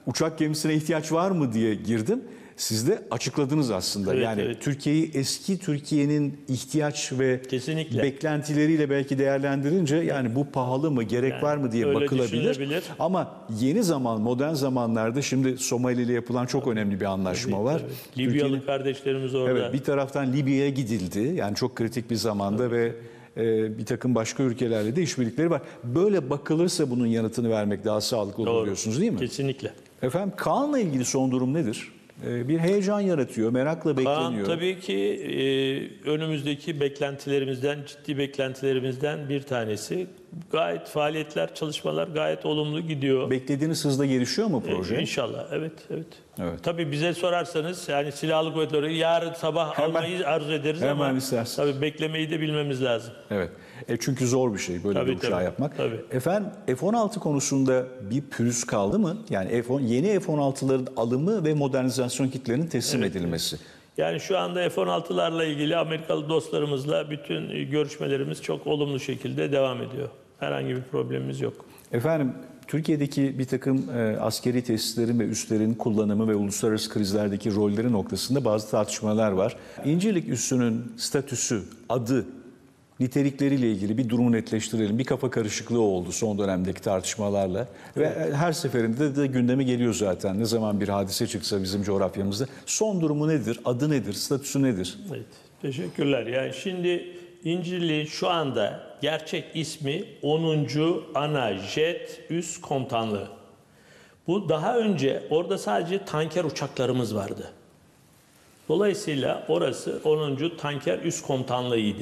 Speaker 1: uçak gemisine ihtiyaç var mı diye girdim. Siz de açıkladınız aslında.
Speaker 2: Evet,
Speaker 1: yani
Speaker 2: evet.
Speaker 1: Türkiye'yi eski Türkiye'nin ihtiyaç ve
Speaker 2: Kesinlikle.
Speaker 1: beklentileriyle belki değerlendirince yani bu pahalı mı, gerek
Speaker 2: Yani
Speaker 1: var mı diye
Speaker 2: öyle
Speaker 1: bakılabilir.
Speaker 2: düşünülebilir.
Speaker 1: Ama yeni zaman, modern zamanlarda şimdi Somali ile yapılan çok önemli bir anlaşma var.
Speaker 2: Evet. Libyalı
Speaker 1: Türkiye'nin-
Speaker 2: kardeşlerimiz orada.
Speaker 1: Evet, bir taraftan Libya'ya gidildi. Yani çok kritik bir zamanda ve e, bir takım başka ülkelerle de işbirlikleri var. Böyle bakılırsa bunun yanıtını vermek daha sağlıklı olur
Speaker 2: Doğru.
Speaker 1: diyorsunuz değil mi?
Speaker 2: Kesinlikle.
Speaker 1: Efendim Kaan'la ilgili son durum nedir? E, bir heyecan yaratıyor, merakla
Speaker 2: Kaan
Speaker 1: bekleniyor.
Speaker 2: tabii ki e, önümüzdeki beklentilerimizden, ciddi beklentilerimizden bir tanesi. Gayet faaliyetler, çalışmalar gayet olumlu gidiyor.
Speaker 1: Beklediğiniz hızda gelişiyor mu proje?
Speaker 2: E, İnşallah, evet, evet.
Speaker 1: Evet.
Speaker 2: Tabii bize sorarsanız yani silahlı kuvvetleri yarın sabah
Speaker 1: Hemen-
Speaker 2: almayı arzu ederiz
Speaker 1: hemen
Speaker 2: ama
Speaker 1: istersiniz.
Speaker 2: tabii beklemeyi de bilmemiz lazım.
Speaker 1: Evet. E çünkü zor bir şey böyle
Speaker 2: Tabii,
Speaker 1: bir uçağı
Speaker 2: tabii,
Speaker 1: yapmak.
Speaker 2: tabii.
Speaker 1: Efendim F on altı konusunda bir pürüz kaldı mı? Yani F on, yeni F on altıların alımı ve modernizasyon kitlerinin teslim edilmesi.
Speaker 2: Yani şu anda F on altılarla ilgili Amerikalı dostlarımızla bütün görüşmelerimiz çok olumlu şekilde devam ediyor. Herhangi bir problemimiz yok.
Speaker 1: Efendim Türkiye'deki bir takım e, askeri tesislerin ve üslerin kullanımı ve uluslararası krizlerdeki rolleri noktasında bazı tartışmalar var. İncirlik üssünün statüsü, adı, nitelikleriyle ilgili bir durumu netleştirelim. Bir kafa karışıklığı oldu son dönemdeki tartışmalarla. Ve her seferinde de gündeme geliyor zaten. Ne zaman bir hadise çıksa bizim coğrafyamızda. Son durumu nedir? Adı nedir? Statüsü nedir?
Speaker 2: Evet, teşekkürler. Yani şimdi İncirli şu anda gerçek ismi onuncu Ana Jet Üs Komutanlığı. Bu daha önce orada sadece tanker uçaklarımız vardı. Dolayısıyla orası onuncu Tanker Üs Komutanlığı'ydı.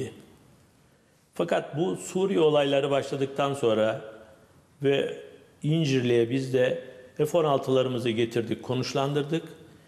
Speaker 2: Fakat bu Suriye olayları başladıktan sonra ve İncirli'ye biz de F on altılarımızı getirdik, konuşlandırdık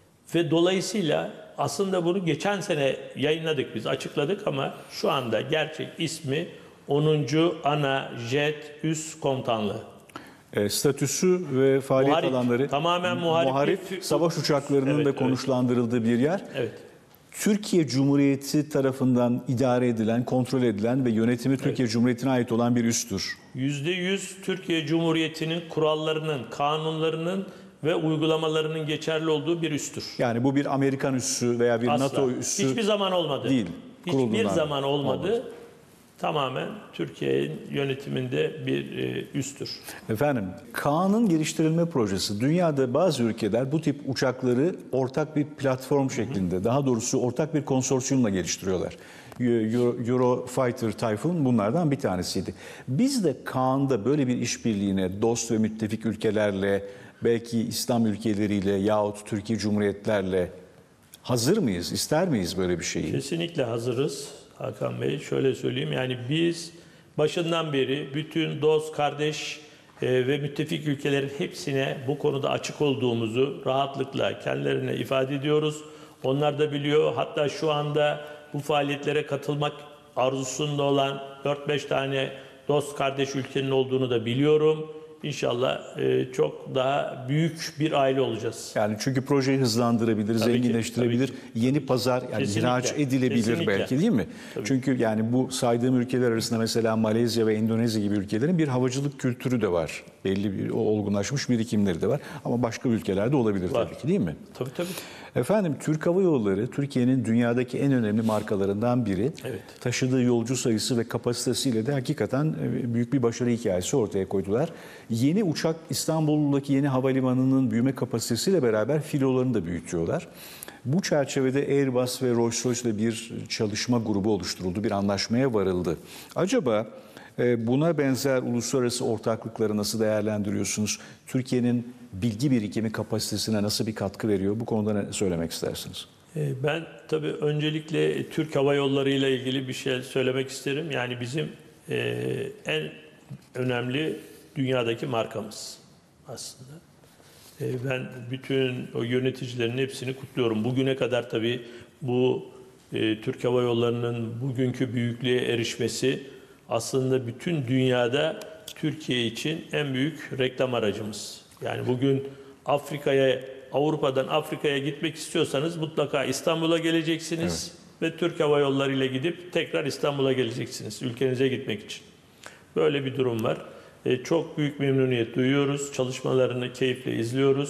Speaker 2: ve dolayısıyla aslında bunu geçen sene yayınladık biz, açıkladık ama şu anda gerçek ismi onuncu Ana Jet Üs Komutanlığı.
Speaker 1: E, statüsü ve faaliyet
Speaker 2: Muharip,
Speaker 1: alanları
Speaker 2: tamamen muharip
Speaker 1: muharip
Speaker 2: bir-
Speaker 1: savaş uçaklarının
Speaker 2: Evet,
Speaker 1: da
Speaker 2: evet.
Speaker 1: konuşlandırıldığı bir yer.
Speaker 2: Evet.
Speaker 1: Türkiye Cumhuriyeti tarafından idare edilen, kontrol edilen ve yönetimi Türkiye Cumhuriyeti'ne ait olan bir üstür.
Speaker 2: yüzde yüz Türkiye Cumhuriyeti'nin kurallarının, kanunlarının ve uygulamalarının geçerli olduğu bir üstür.
Speaker 1: Yani bu bir Amerikan üssü veya bir
Speaker 2: Asla.
Speaker 1: NATO üssü
Speaker 2: Hiçbir zaman olmadı.
Speaker 1: değil.
Speaker 2: Hiçbir
Speaker 1: Kurulduğundan
Speaker 2: zaman olmadı.
Speaker 1: olmadı.
Speaker 2: Tamamen Türkiye'nin yönetiminde bir e, üstür.
Speaker 1: Efendim, Kaan'ın geliştirilme projesi. Dünyada bazı ülkeler bu tip uçakları ortak bir platform şeklinde, daha doğrusu ortak bir konsorsiyumla geliştiriyorlar. Euro, Eurofighter Typhoon bunlardan bir tanesiydi. Biz de Kaan'da böyle bir işbirliğine dost ve müttefik ülkelerle, belki İslam ülkeleriyle yahut Türkiye Cumhuriyetlerle hazır mıyız, ister miyiz böyle bir şeyi?
Speaker 2: Kesinlikle hazırız Hakan Bey. Şöyle söyleyeyim, yani biz başından beri bütün dost, kardeş e, ve müttefik ülkelerin hepsine bu konuda açık olduğumuzu rahatlıkla kendilerine ifade ediyoruz. Onlar da biliyor. Hatta şu anda bu faaliyetlere katılmak arzusunda olan dört beş tane dost, kardeş ülkenin olduğunu da biliyorum. İnşallah e, çok daha büyük bir aile olacağız.
Speaker 1: Yani çünkü projeyi hızlandırabilir,
Speaker 2: Tabii ki,
Speaker 1: zenginleştirebilir,
Speaker 2: tabii
Speaker 1: yeni pazar yani
Speaker 2: Kesinlikle,
Speaker 1: ihraç edilebilir
Speaker 2: kesinlikle.
Speaker 1: belki değil mi? Çünkü yani bu saydığım ülkeler arasında mesela Malezya ve Endonezya gibi ülkelerin bir havacılık kültürü de var. Belli bir olgunlaşmış birikimleri de var ama başka ülkelerde olabilir
Speaker 2: Var.
Speaker 1: tabii ki değil mi?
Speaker 2: Tabii tabii.
Speaker 1: Efendim Türk Hava Yolları Türkiye'nin dünyadaki en önemli markalarından biri.
Speaker 2: Evet.
Speaker 1: Taşıdığı yolcu sayısı ve kapasitesiyle de hakikaten büyük bir başarı hikayesi ortaya koydular. Yeni uçak İstanbul'daki yeni havalimanının büyüme kapasitesiyle beraber filolarını da büyütüyorlar. Bu çerçevede Airbus ve Rolls-Royce ile bir çalışma grubu oluşturuldu, bir anlaşmaya varıldı. Acaba buna benzer uluslararası ortaklıkları nasıl değerlendiriyorsunuz? Türkiye'nin bilgi birikimi kapasitesine nasıl bir katkı veriyor? Bu konuda ne söylemek istersiniz?
Speaker 2: Ben tabii öncelikle Türk Hava Yolları ile ilgili bir şey söylemek isterim. Yani bizim en önemli dünyadaki markamız aslında. Ben bütün o yöneticilerin hepsini kutluyorum. Bugüne kadar tabii bu Türk Hava Yolları'nın bugünkü büyüklüğe erişmesi aslında bütün dünyada Türkiye için en büyük reklam aracımız. Yani bugün Afrika'ya, Avrupa'dan Afrika'ya gitmek istiyorsanız mutlaka İstanbul'a geleceksiniz. Evet. Ve Türk Hava Yolları ile gidip tekrar İstanbul'a geleceksiniz ülkenize gitmek için. Böyle bir durum var. E, çok büyük memnuniyet duyuyoruz. Çalışmalarını keyifle izliyoruz.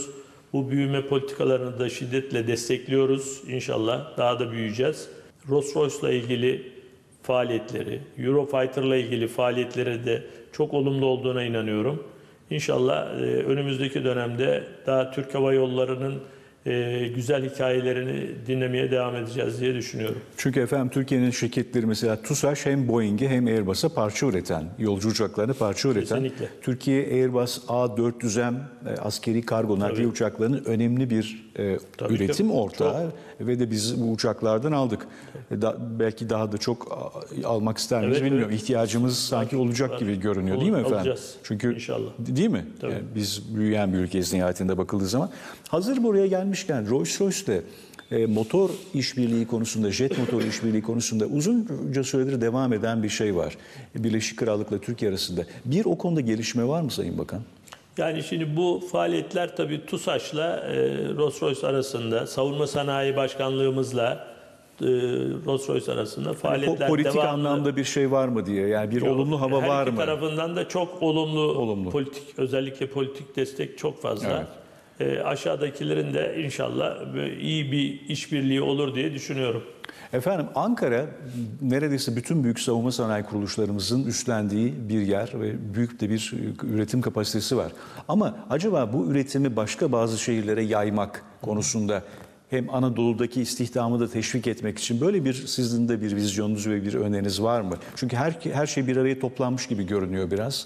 Speaker 2: Bu büyüme politikalarını da şiddetle destekliyoruz. İnşallah daha da büyüyeceğiz. Rolls-Royce'la ilgili faaliyetleri, Eurofighter'la ilgili faaliyetleri de çok olumlu olduğuna inanıyorum. İnşallah e, önümüzdeki dönemde daha Türk Hava Yolları'nın e, güzel hikayelerini dinlemeye devam edeceğiz diye düşünüyorum.
Speaker 1: Çünkü efendim Türkiye'nin şirketleri mesela TUSAŞ hem Boeing'e hem Airbus'a parça üreten, yolcu uçaklarına parça üreten.
Speaker 2: Kesinlikle.
Speaker 1: Türkiye Airbus A dört yüz M e, askeri kargo nakliye uçaklarının önemli bir e,
Speaker 2: Tabii
Speaker 1: üretim
Speaker 2: ki.
Speaker 1: ortağı ve de biz bu uçaklardan aldık. E, da, belki daha da çok a, almak ister miyiz
Speaker 2: Evet,
Speaker 1: bilmiyorum.
Speaker 2: evet.
Speaker 1: İhtiyacımız sanki olacak
Speaker 2: var.
Speaker 1: gibi görünüyor
Speaker 2: Olur,
Speaker 1: değil mi efendim?
Speaker 2: alacağız.
Speaker 1: Çünkü
Speaker 2: İnşallah.
Speaker 1: değil mi?
Speaker 2: Tabii.
Speaker 1: Yani biz büyüyen bir ülkeyiz nihayetinde bakıldığı zaman. Hazır buraya gelmişken Rolls-Royce'de e, motor işbirliği konusunda, jet motor işbirliği konusunda uzunca süredir devam eden bir şey var. Birleşik Krallık'la Türkiye arasında. Bir o konuda gelişme var mı Sayın Bakan?
Speaker 2: Yani şimdi bu faaliyetler tabii TUSAŞ'la e, Rolls-Royce arasında, Savunma Sanayi Başkanlığımızla e, Rolls-Royce arasında faaliyetler
Speaker 1: Po- politik
Speaker 2: devamlı.
Speaker 1: anlamda bir şey var mı diye. Yani bir olumlu hava
Speaker 2: Her
Speaker 1: var
Speaker 2: iki
Speaker 1: mı?
Speaker 2: tarafından da çok olumlu,
Speaker 1: Olumlu.
Speaker 2: politik, özellikle politik destek çok fazla. E, aşağıdakilerin de inşallah böyle iyi bir işbirliği olur diye düşünüyorum.
Speaker 1: Efendim Ankara neredeyse bütün büyük savunma sanayi kuruluşlarımızın üstlendiği bir yer ve büyük de bir üretim kapasitesi var. Ama acaba bu üretimi başka bazı şehirlere yaymak konusunda hem Anadolu'daki istihdamı da teşvik etmek için böyle bir sizin de bir vizyonunuz ve bir öneriniz var mı? Çünkü her her şey bir araya toplanmış gibi görünüyor biraz.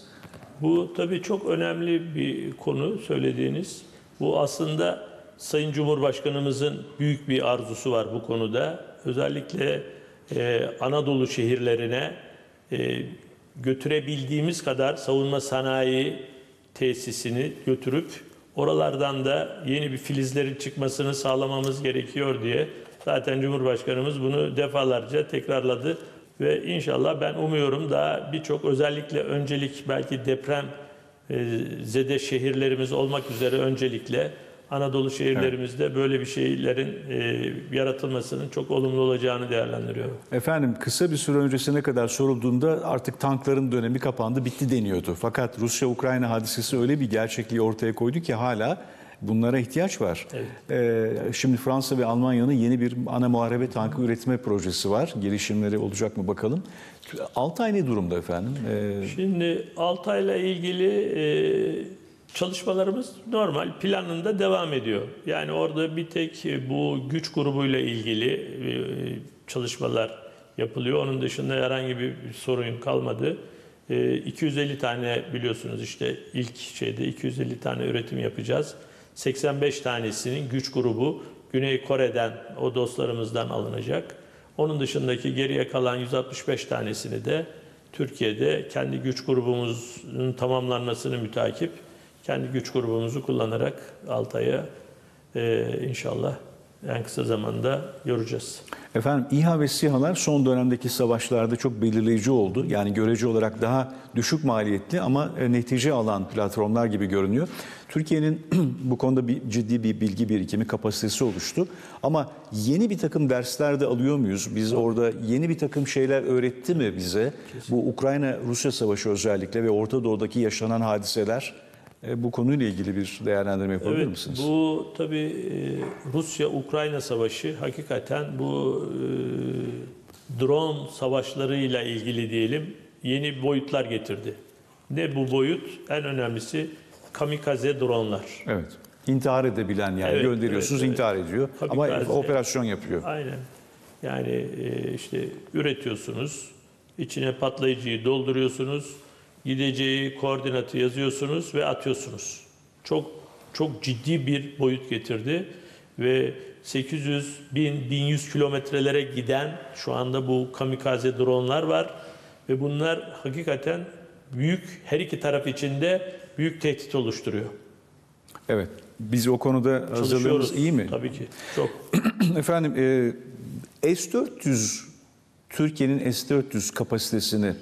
Speaker 2: Bu tabii çok önemli bir konu söylediğiniz. Bu aslında Sayın Cumhurbaşkanımızın büyük bir arzusu var bu konuda. Özellikle e, Anadolu şehirlerine e, götürebildiğimiz kadar savunma sanayi tesisini götürüp oralardan da yeni bir filizlerin çıkmasını sağlamamız gerekiyor diye zaten Cumhurbaşkanımız bunu defalarca tekrarladı ve inşallah ben umuyorum daha birçok özellikle öncelik belki deprem e, zede şehirlerimiz olmak üzere öncelikle Anadolu şehirlerimizde evet. böyle bir şeylerin e, yaratılmasının çok olumlu olacağını değerlendiriyorum.
Speaker 1: Efendim kısa bir süre öncesine kadar sorulduğunda artık tankların dönemi kapandı, bitti deniyordu. Fakat Rusya-Ukrayna hadisesi öyle bir gerçekliği ortaya koydu ki hala bunlara ihtiyaç var. Evet. Ee, şimdi Fransa ve Almanya'nın yeni bir ana muharebe tankı üretme projesi var. Gelişimleri olacak mı bakalım. Altay ne durumda efendim? Ee...
Speaker 2: Şimdi Altay'la ilgili e, çalışmalarımız normal planında devam ediyor. Yani orada bir tek bu güç grubuyla ilgili çalışmalar yapılıyor. Onun dışında herhangi bir sorun kalmadı. iki yüz elli tane biliyorsunuz işte ilk şeyde iki yüz elli tane üretim yapacağız. seksen beş tanesinin güç grubu Güney Kore'den o dostlarımızdan alınacak. Onun dışındaki geriye kalan yüz altmış beş tanesini de Türkiye'de kendi güç grubumuzun tamamlanmasını mütakip kendi güç grubumuzu kullanarak Altay'a e, inşallah en kısa zamanda yoracağız.
Speaker 1: Efendim İHA ve SİHA'lar son dönemdeki savaşlarda çok belirleyici oldu. Yani görece olarak daha düşük maliyetli ama netice alan platformlar gibi görünüyor. Türkiye'nin bu konuda bir ciddi bir bilgi birikimi, kapasitesi oluştu. Ama yeni bir takım dersler de alıyor muyuz? Biz orada yeni bir takım şeyler öğretti mi bize? Kesinlikle. Bu Ukrayna-Rusya savaşı özellikle ve Orta Doğu'daki yaşanan hadiseler bu konuyla ilgili bir değerlendirme yapabilir
Speaker 2: evet,
Speaker 1: misiniz?
Speaker 2: Bu tabii Rusya-Ukrayna savaşı hakikaten bu e, drone savaşlarıyla ilgili diyelim yeni boyutlar getirdi. Ne bu boyut? En önemlisi kamikaze dronlar.
Speaker 1: Evet. İntihar edebilen yani
Speaker 2: evet,
Speaker 1: gönderiyorsunuz
Speaker 2: evet,
Speaker 1: intihar
Speaker 2: evet.
Speaker 1: ediyor
Speaker 2: Kamikaze,
Speaker 1: ama operasyon yapıyor.
Speaker 2: Aynen. Yani e, işte üretiyorsunuz, içine patlayıcıyı dolduruyorsunuz. Gideceği koordinatı yazıyorsunuz ve atıyorsunuz. Çok çok ciddi bir boyut getirdi ve sekiz yüz bin bin yüz kilometrelere giden şu anda bu kamikaze dronlar var ve bunlar hakikaten büyük her iki taraf için de büyük tehdit oluşturuyor.
Speaker 1: Evet. Biz o konuda hazırlığımız iyi mi?
Speaker 2: Tabii ki. Çok.
Speaker 1: Efendim e, S dört yüz Türkiye'nin S dört yüz kapasitesini,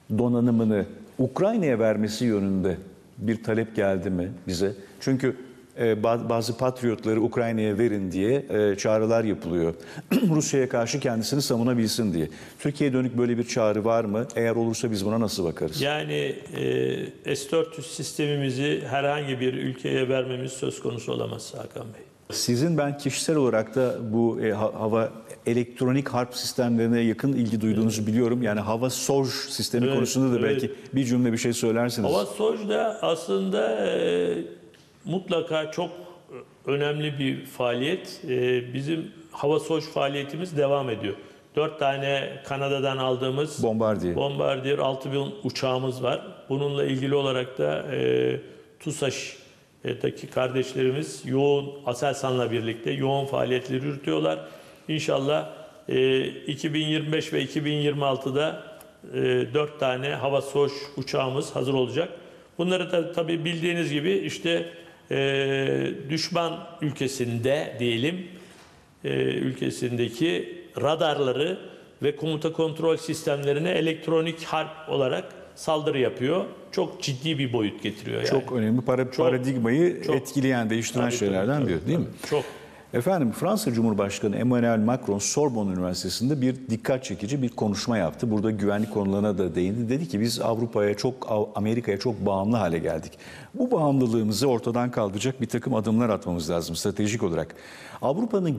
Speaker 1: donanımını Ukrayna'ya vermesi yönünde bir talep geldi mi bize? Çünkü e, bazı patriotları Ukrayna'ya verin diye e, çağrılar yapılıyor. Rusya'ya karşı kendisini savunabilsin diye. Türkiye'ye dönük böyle bir çağrı var mı? Eğer olursa biz buna nasıl bakarız?
Speaker 2: Yani e, S dört yüz sistemimizi herhangi bir ülkeye vermemiz söz konusu olamaz Hakan Bey.
Speaker 1: Sizin ben kişisel olarak da bu e, ha- hava elektronik harp sistemlerine yakın ilgi duyduğunuzu biliyorum. Yani hava SOJ sistemi
Speaker 2: Evet,
Speaker 1: konusunda da
Speaker 2: evet.
Speaker 1: belki bir cümle bir şey söylersiniz.
Speaker 2: Hava SOJ da aslında e, mutlaka çok önemli bir faaliyet. E, bizim hava SOJ faaliyetimiz devam ediyor. Dört tane Kanada'dan aldığımız
Speaker 1: Bombardier.
Speaker 2: Bombardier altı bin uçağımız var. Bununla ilgili olarak da e, TUSAŞ'taki kardeşlerimiz yoğun, Aselsan'la birlikte yoğun faaliyetleri yürütüyorlar. İnşallah e, iki bin yirmi beş ve iki bin yirmi altıda e, dört tane hava SOJ uçağımız hazır olacak. Bunları da tabii bildiğiniz gibi işte e, düşman ülkesinde diyelim, e, ülkesindeki radarları ve komuta kontrol sistemlerine elektronik harp olarak saldırı yapıyor. Çok ciddi bir boyut getiriyor yani.
Speaker 1: Çok önemli para, paradigmayı
Speaker 2: çok.
Speaker 1: etkileyen, değiştiren
Speaker 2: Tabii,
Speaker 1: şeylerden
Speaker 2: tabii,
Speaker 1: biri
Speaker 2: tabii,
Speaker 1: değil mi?
Speaker 2: tabii. Çok.
Speaker 1: Efendim Fransa Cumhurbaşkanı Emmanuel Macron Sorbonne Üniversitesi'nde bir dikkat çekici bir konuşma yaptı. Burada güvenlik konularına da değindi. Dedi ki biz Avrupa'ya çok, Amerika'ya çok bağımlı hale geldik. Bu bağımlılığımızı ortadan kaldıracak bir takım adımlar atmamız lazım stratejik olarak. Avrupa'nın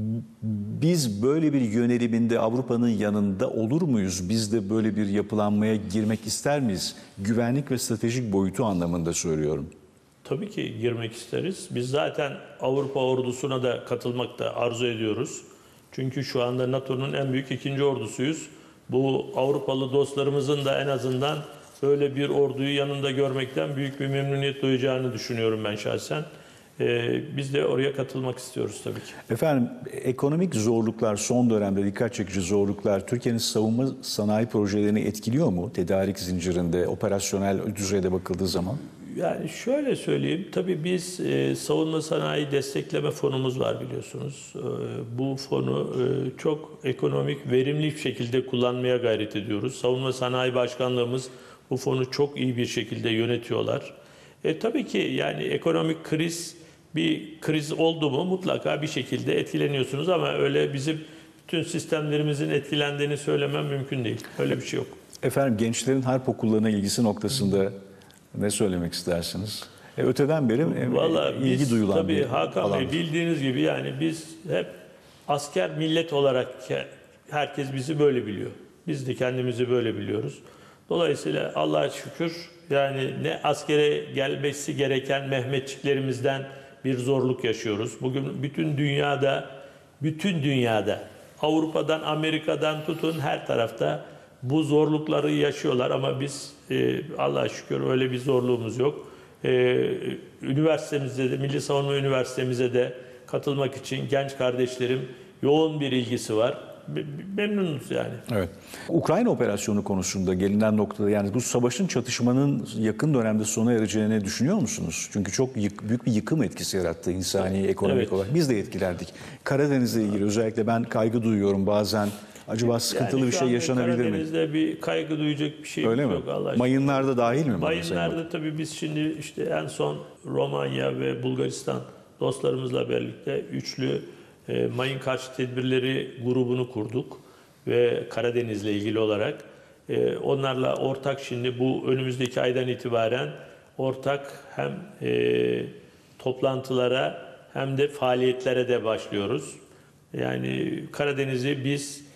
Speaker 1: biz böyle bir yöneliminde Avrupa'nın yanında olur muyuz? Biz de böyle bir yapılanmaya girmek ister miyiz? Güvenlik ve stratejik boyutu anlamında söylüyorum.
Speaker 2: Tabii ki girmek isteriz. Biz zaten Avrupa ordusuna da katılmak da arzu ediyoruz. Çünkü şu anda NATO'nun en büyük ikinci ordusuyuz. Bu Avrupalı dostlarımızın da en azından böyle bir orduyu yanında görmekten büyük bir memnuniyet duyacağını düşünüyorum ben şahsen. Ee, biz de oraya katılmak istiyoruz tabii ki.
Speaker 1: Efendim ekonomik zorluklar son dönemde dikkat çekici zorluklar Türkiye'nin savunma sanayi projelerini etkiliyor mu? Tedarik zincirinde, operasyonel düzeyde bakıldığı zaman.
Speaker 2: Yani şöyle söyleyeyim, tabii biz e, savunma sanayi destekleme fonumuz var biliyorsunuz. E, bu fonu e, çok ekonomik, verimli bir şekilde kullanmaya gayret ediyoruz. Savunma Sanayi Başkanlığımız bu fonu çok iyi bir şekilde yönetiyorlar. E, tabii ki yani ekonomik kriz, bir kriz oldu mu mutlaka bir şekilde etkileniyorsunuz ama öyle bizim bütün sistemlerimizin etkilendiğini söylemem mümkün değil. Öyle bir şey yok.
Speaker 1: Efendim gençlerin harp okullarına ilgisi noktasında ne söylemek istersiniz? E, öteden beri e,
Speaker 2: Vallahi
Speaker 1: ilgi
Speaker 2: biz,
Speaker 1: duyulan
Speaker 2: tabii
Speaker 1: bir
Speaker 2: Hakan
Speaker 1: alan.
Speaker 2: Bey bildiğiniz gibi yani biz hep asker millet olarak herkes bizi böyle biliyor. Biz de kendimizi böyle biliyoruz. Dolayısıyla Allah'a şükür yani ne askere gelmesi gereken Mehmetçiklerimizden bir zorluk yaşıyoruz. Bugün bütün dünyada, bütün dünyada Avrupa'dan, Amerika'dan tutun her tarafta bu zorlukları yaşıyorlar ama biz e, Allah'a şükür öyle bir zorluğumuz yok. E, üniversitemizde de, Milli Savunma Üniversitemize de katılmak için genç kardeşlerim yoğun bir ilgisi var. Memnunuz yani.
Speaker 1: Evet. Ukrayna operasyonu konusunda gelinen noktada yani bu savaşın çatışmanın yakın dönemde sona ereceğini düşünüyor musunuz? Çünkü çok yık, büyük bir yıkım etkisi yarattı insani, ekonomik
Speaker 2: Evet.
Speaker 1: olarak. Biz de etkilendik. Karadeniz'le ilgili özellikle ben kaygı duyuyorum bazen. Acaba sıkıntılı
Speaker 2: Yani
Speaker 1: bir
Speaker 2: şu
Speaker 1: şey
Speaker 2: anda
Speaker 1: yaşanabilir mi?
Speaker 2: Karadeniz'de bir kaygı duyacak bir şey
Speaker 1: Öyle
Speaker 2: yok
Speaker 1: mi?
Speaker 2: Allah aşkına.
Speaker 1: Mayınlarda dahil mi?
Speaker 2: Mayınlarda tabii biz şimdi işte en son Romanya ve Bulgaristan dostlarımızla birlikte üçlü e, mayın karşı tedbirleri grubunu kurduk ve Karadeniz'le ilgili olarak e, onlarla ortak şimdi bu önümüzdeki aydan itibaren ortak hem e, toplantılara hem de faaliyetlere de başlıyoruz. Yani Karadeniz'i biz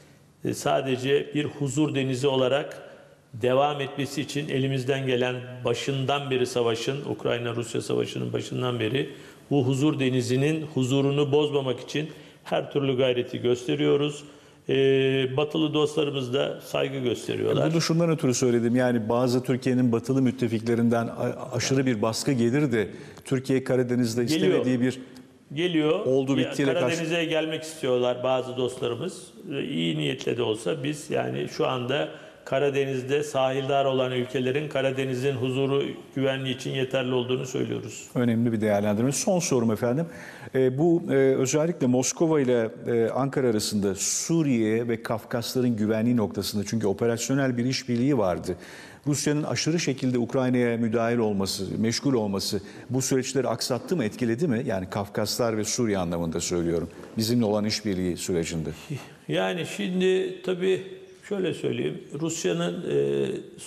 Speaker 2: sadece bir huzur denizi olarak devam etmesi için elimizden gelen başından beri savaşın, Ukrayna-Rusya savaşının başından beri bu huzur denizinin huzurunu bozmamak için her türlü gayreti gösteriyoruz. Ee, batılı dostlarımız da saygı gösteriyorlar.
Speaker 1: Bunu şundan ötürü söyledim. Yani bazı Türkiye'nin batılı müttefiklerinden a- aşırı bir baskı gelir de Türkiye Karadeniz'de istemediği bir
Speaker 2: Geliyor.
Speaker 1: Oldu bittiyle
Speaker 2: Karadeniz'e
Speaker 1: karşı-
Speaker 2: gelmek istiyorlar bazı dostlarımız. İyi niyetle de olsa biz yani şu anda Karadeniz'de sahildar olan ülkelerin Karadeniz'in huzuru, güvenliği için yeterli olduğunu söylüyoruz.
Speaker 1: Önemli bir değerlendirme. Son sorum efendim. E, bu e, özellikle Moskova ile e, Ankara arasında Suriye ve Kafkasların güvenliği noktasında, çünkü operasyonel bir işbirliği vardı. Rusya'nın aşırı şekilde Ukrayna'ya müdahil olması, meşgul olması bu süreçleri aksattı mı, etkiledi mi? Yani Kafkaslar ve Suriye anlamında söylüyorum. Bizimle olan işbirliği sürecinde.
Speaker 2: Yani şimdi tabii şöyle söyleyeyim. Rusya'nın e,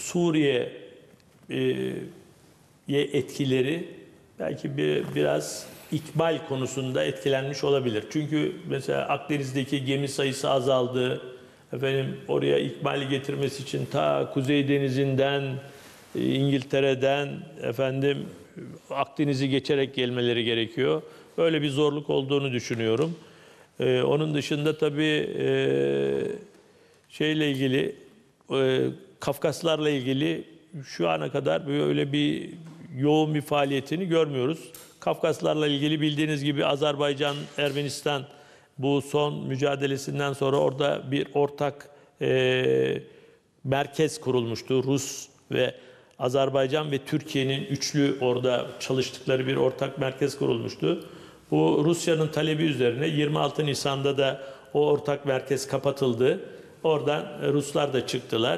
Speaker 2: Suriye'ye etkileri belki bir, biraz ikmal konusunda etkilenmiş olabilir. Çünkü mesela Akdeniz'deki gemi sayısı azaldı. Efendim oraya ikmali getirmesi için ta Kuzey Denizi'nden, İngiltere'den efendim Akdeniz'i geçerek gelmeleri gerekiyor. Öyle bir zorluk olduğunu düşünüyorum. Ee, onun dışında tabii e, şeyle ilgili, e, Kafkaslarla ilgili şu ana kadar böyle bir yoğun bir faaliyetini görmüyoruz. Kafkaslarla ilgili bildiğiniz gibi Azerbaycan, Ermenistan bu son mücadelesinden sonra orada bir ortak e, merkez kurulmuştu. Rus ve Azerbaycan ve Türkiye'nin üçlü orada çalıştıkları bir ortak merkez kurulmuştu. Bu Rusya'nın talebi üzerine yirmi altı Nisan'da da o ortak merkez kapatıldı. Oradan Ruslar da çıktılar.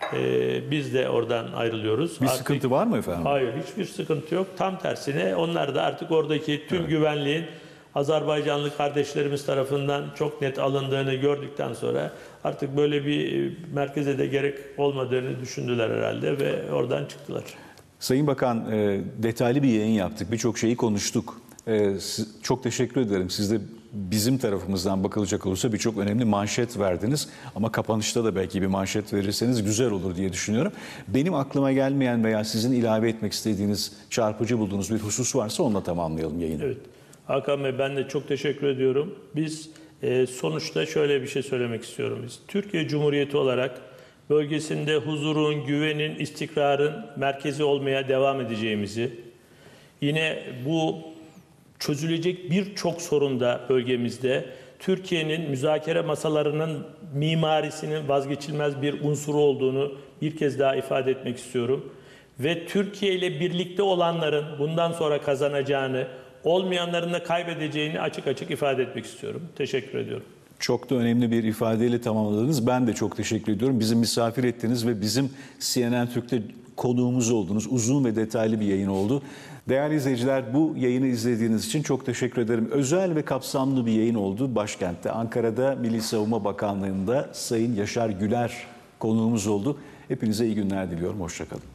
Speaker 2: Ee, biz de oradan ayrılıyoruz.
Speaker 1: Bir
Speaker 2: Artık,
Speaker 1: sıkıntı var mı efendim?
Speaker 2: hayır, hiçbir sıkıntı yok. Tam tersine onlar da artık oradaki tüm evet. güvenliğin Azerbaycanlı kardeşlerimiz tarafından çok net alındığını gördükten sonra artık böyle bir merkeze de gerek olmadığını düşündüler herhalde ve oradan çıktılar.
Speaker 1: Sayın Bakan, e, detaylı bir yayın yaptık. Birçok şeyi konuştuk. E, siz, çok teşekkür ederim. Siz de bizim tarafımızdan bakılacak olursa birçok önemli manşet verdiniz. Ama kapanışta da belki bir manşet verirseniz güzel olur diye düşünüyorum. Benim aklıma gelmeyen veya sizin ilave etmek istediğiniz, çarpıcı bulduğunuz bir husus varsa onunla tamamlayalım yayını.
Speaker 2: Evet. Hakan Bey, ben de çok teşekkür ediyorum. Biz e, sonuçta şöyle bir şey söylemek istiyorum. Biz Türkiye Cumhuriyeti olarak bölgesinde huzurun, güvenin, istikrarın merkezi olmaya devam edeceğimizi, yine bu çözülecek birçok sorunda bölgemizde Türkiye'nin müzakere masalarının mimarisinin vazgeçilmez bir unsuru olduğunu bir kez daha ifade etmek istiyorum. Ve Türkiye ile birlikte olanların bundan sonra kazanacağını, olmayanların da kaybedeceğini açık açık ifade etmek istiyorum. Teşekkür ediyorum.
Speaker 1: Çok da önemli bir ifadeyle tamamladınız. Ben de çok teşekkür ediyorum. Bizi misafir ettiniz ve bizim C N N Türk'te konuğumuz oldunuz. Uzun ve detaylı bir yayın oldu. Değerli izleyiciler, bu yayını izlediğiniz için çok teşekkür ederim. Özel ve kapsamlı bir yayın oldu. Başkentte, Ankara'da Milli Savunma Bakanlığı'nda Sayın Yaşar Güler konuğumuz oldu. Hepinize iyi günler diliyorum. Hoşça kalın.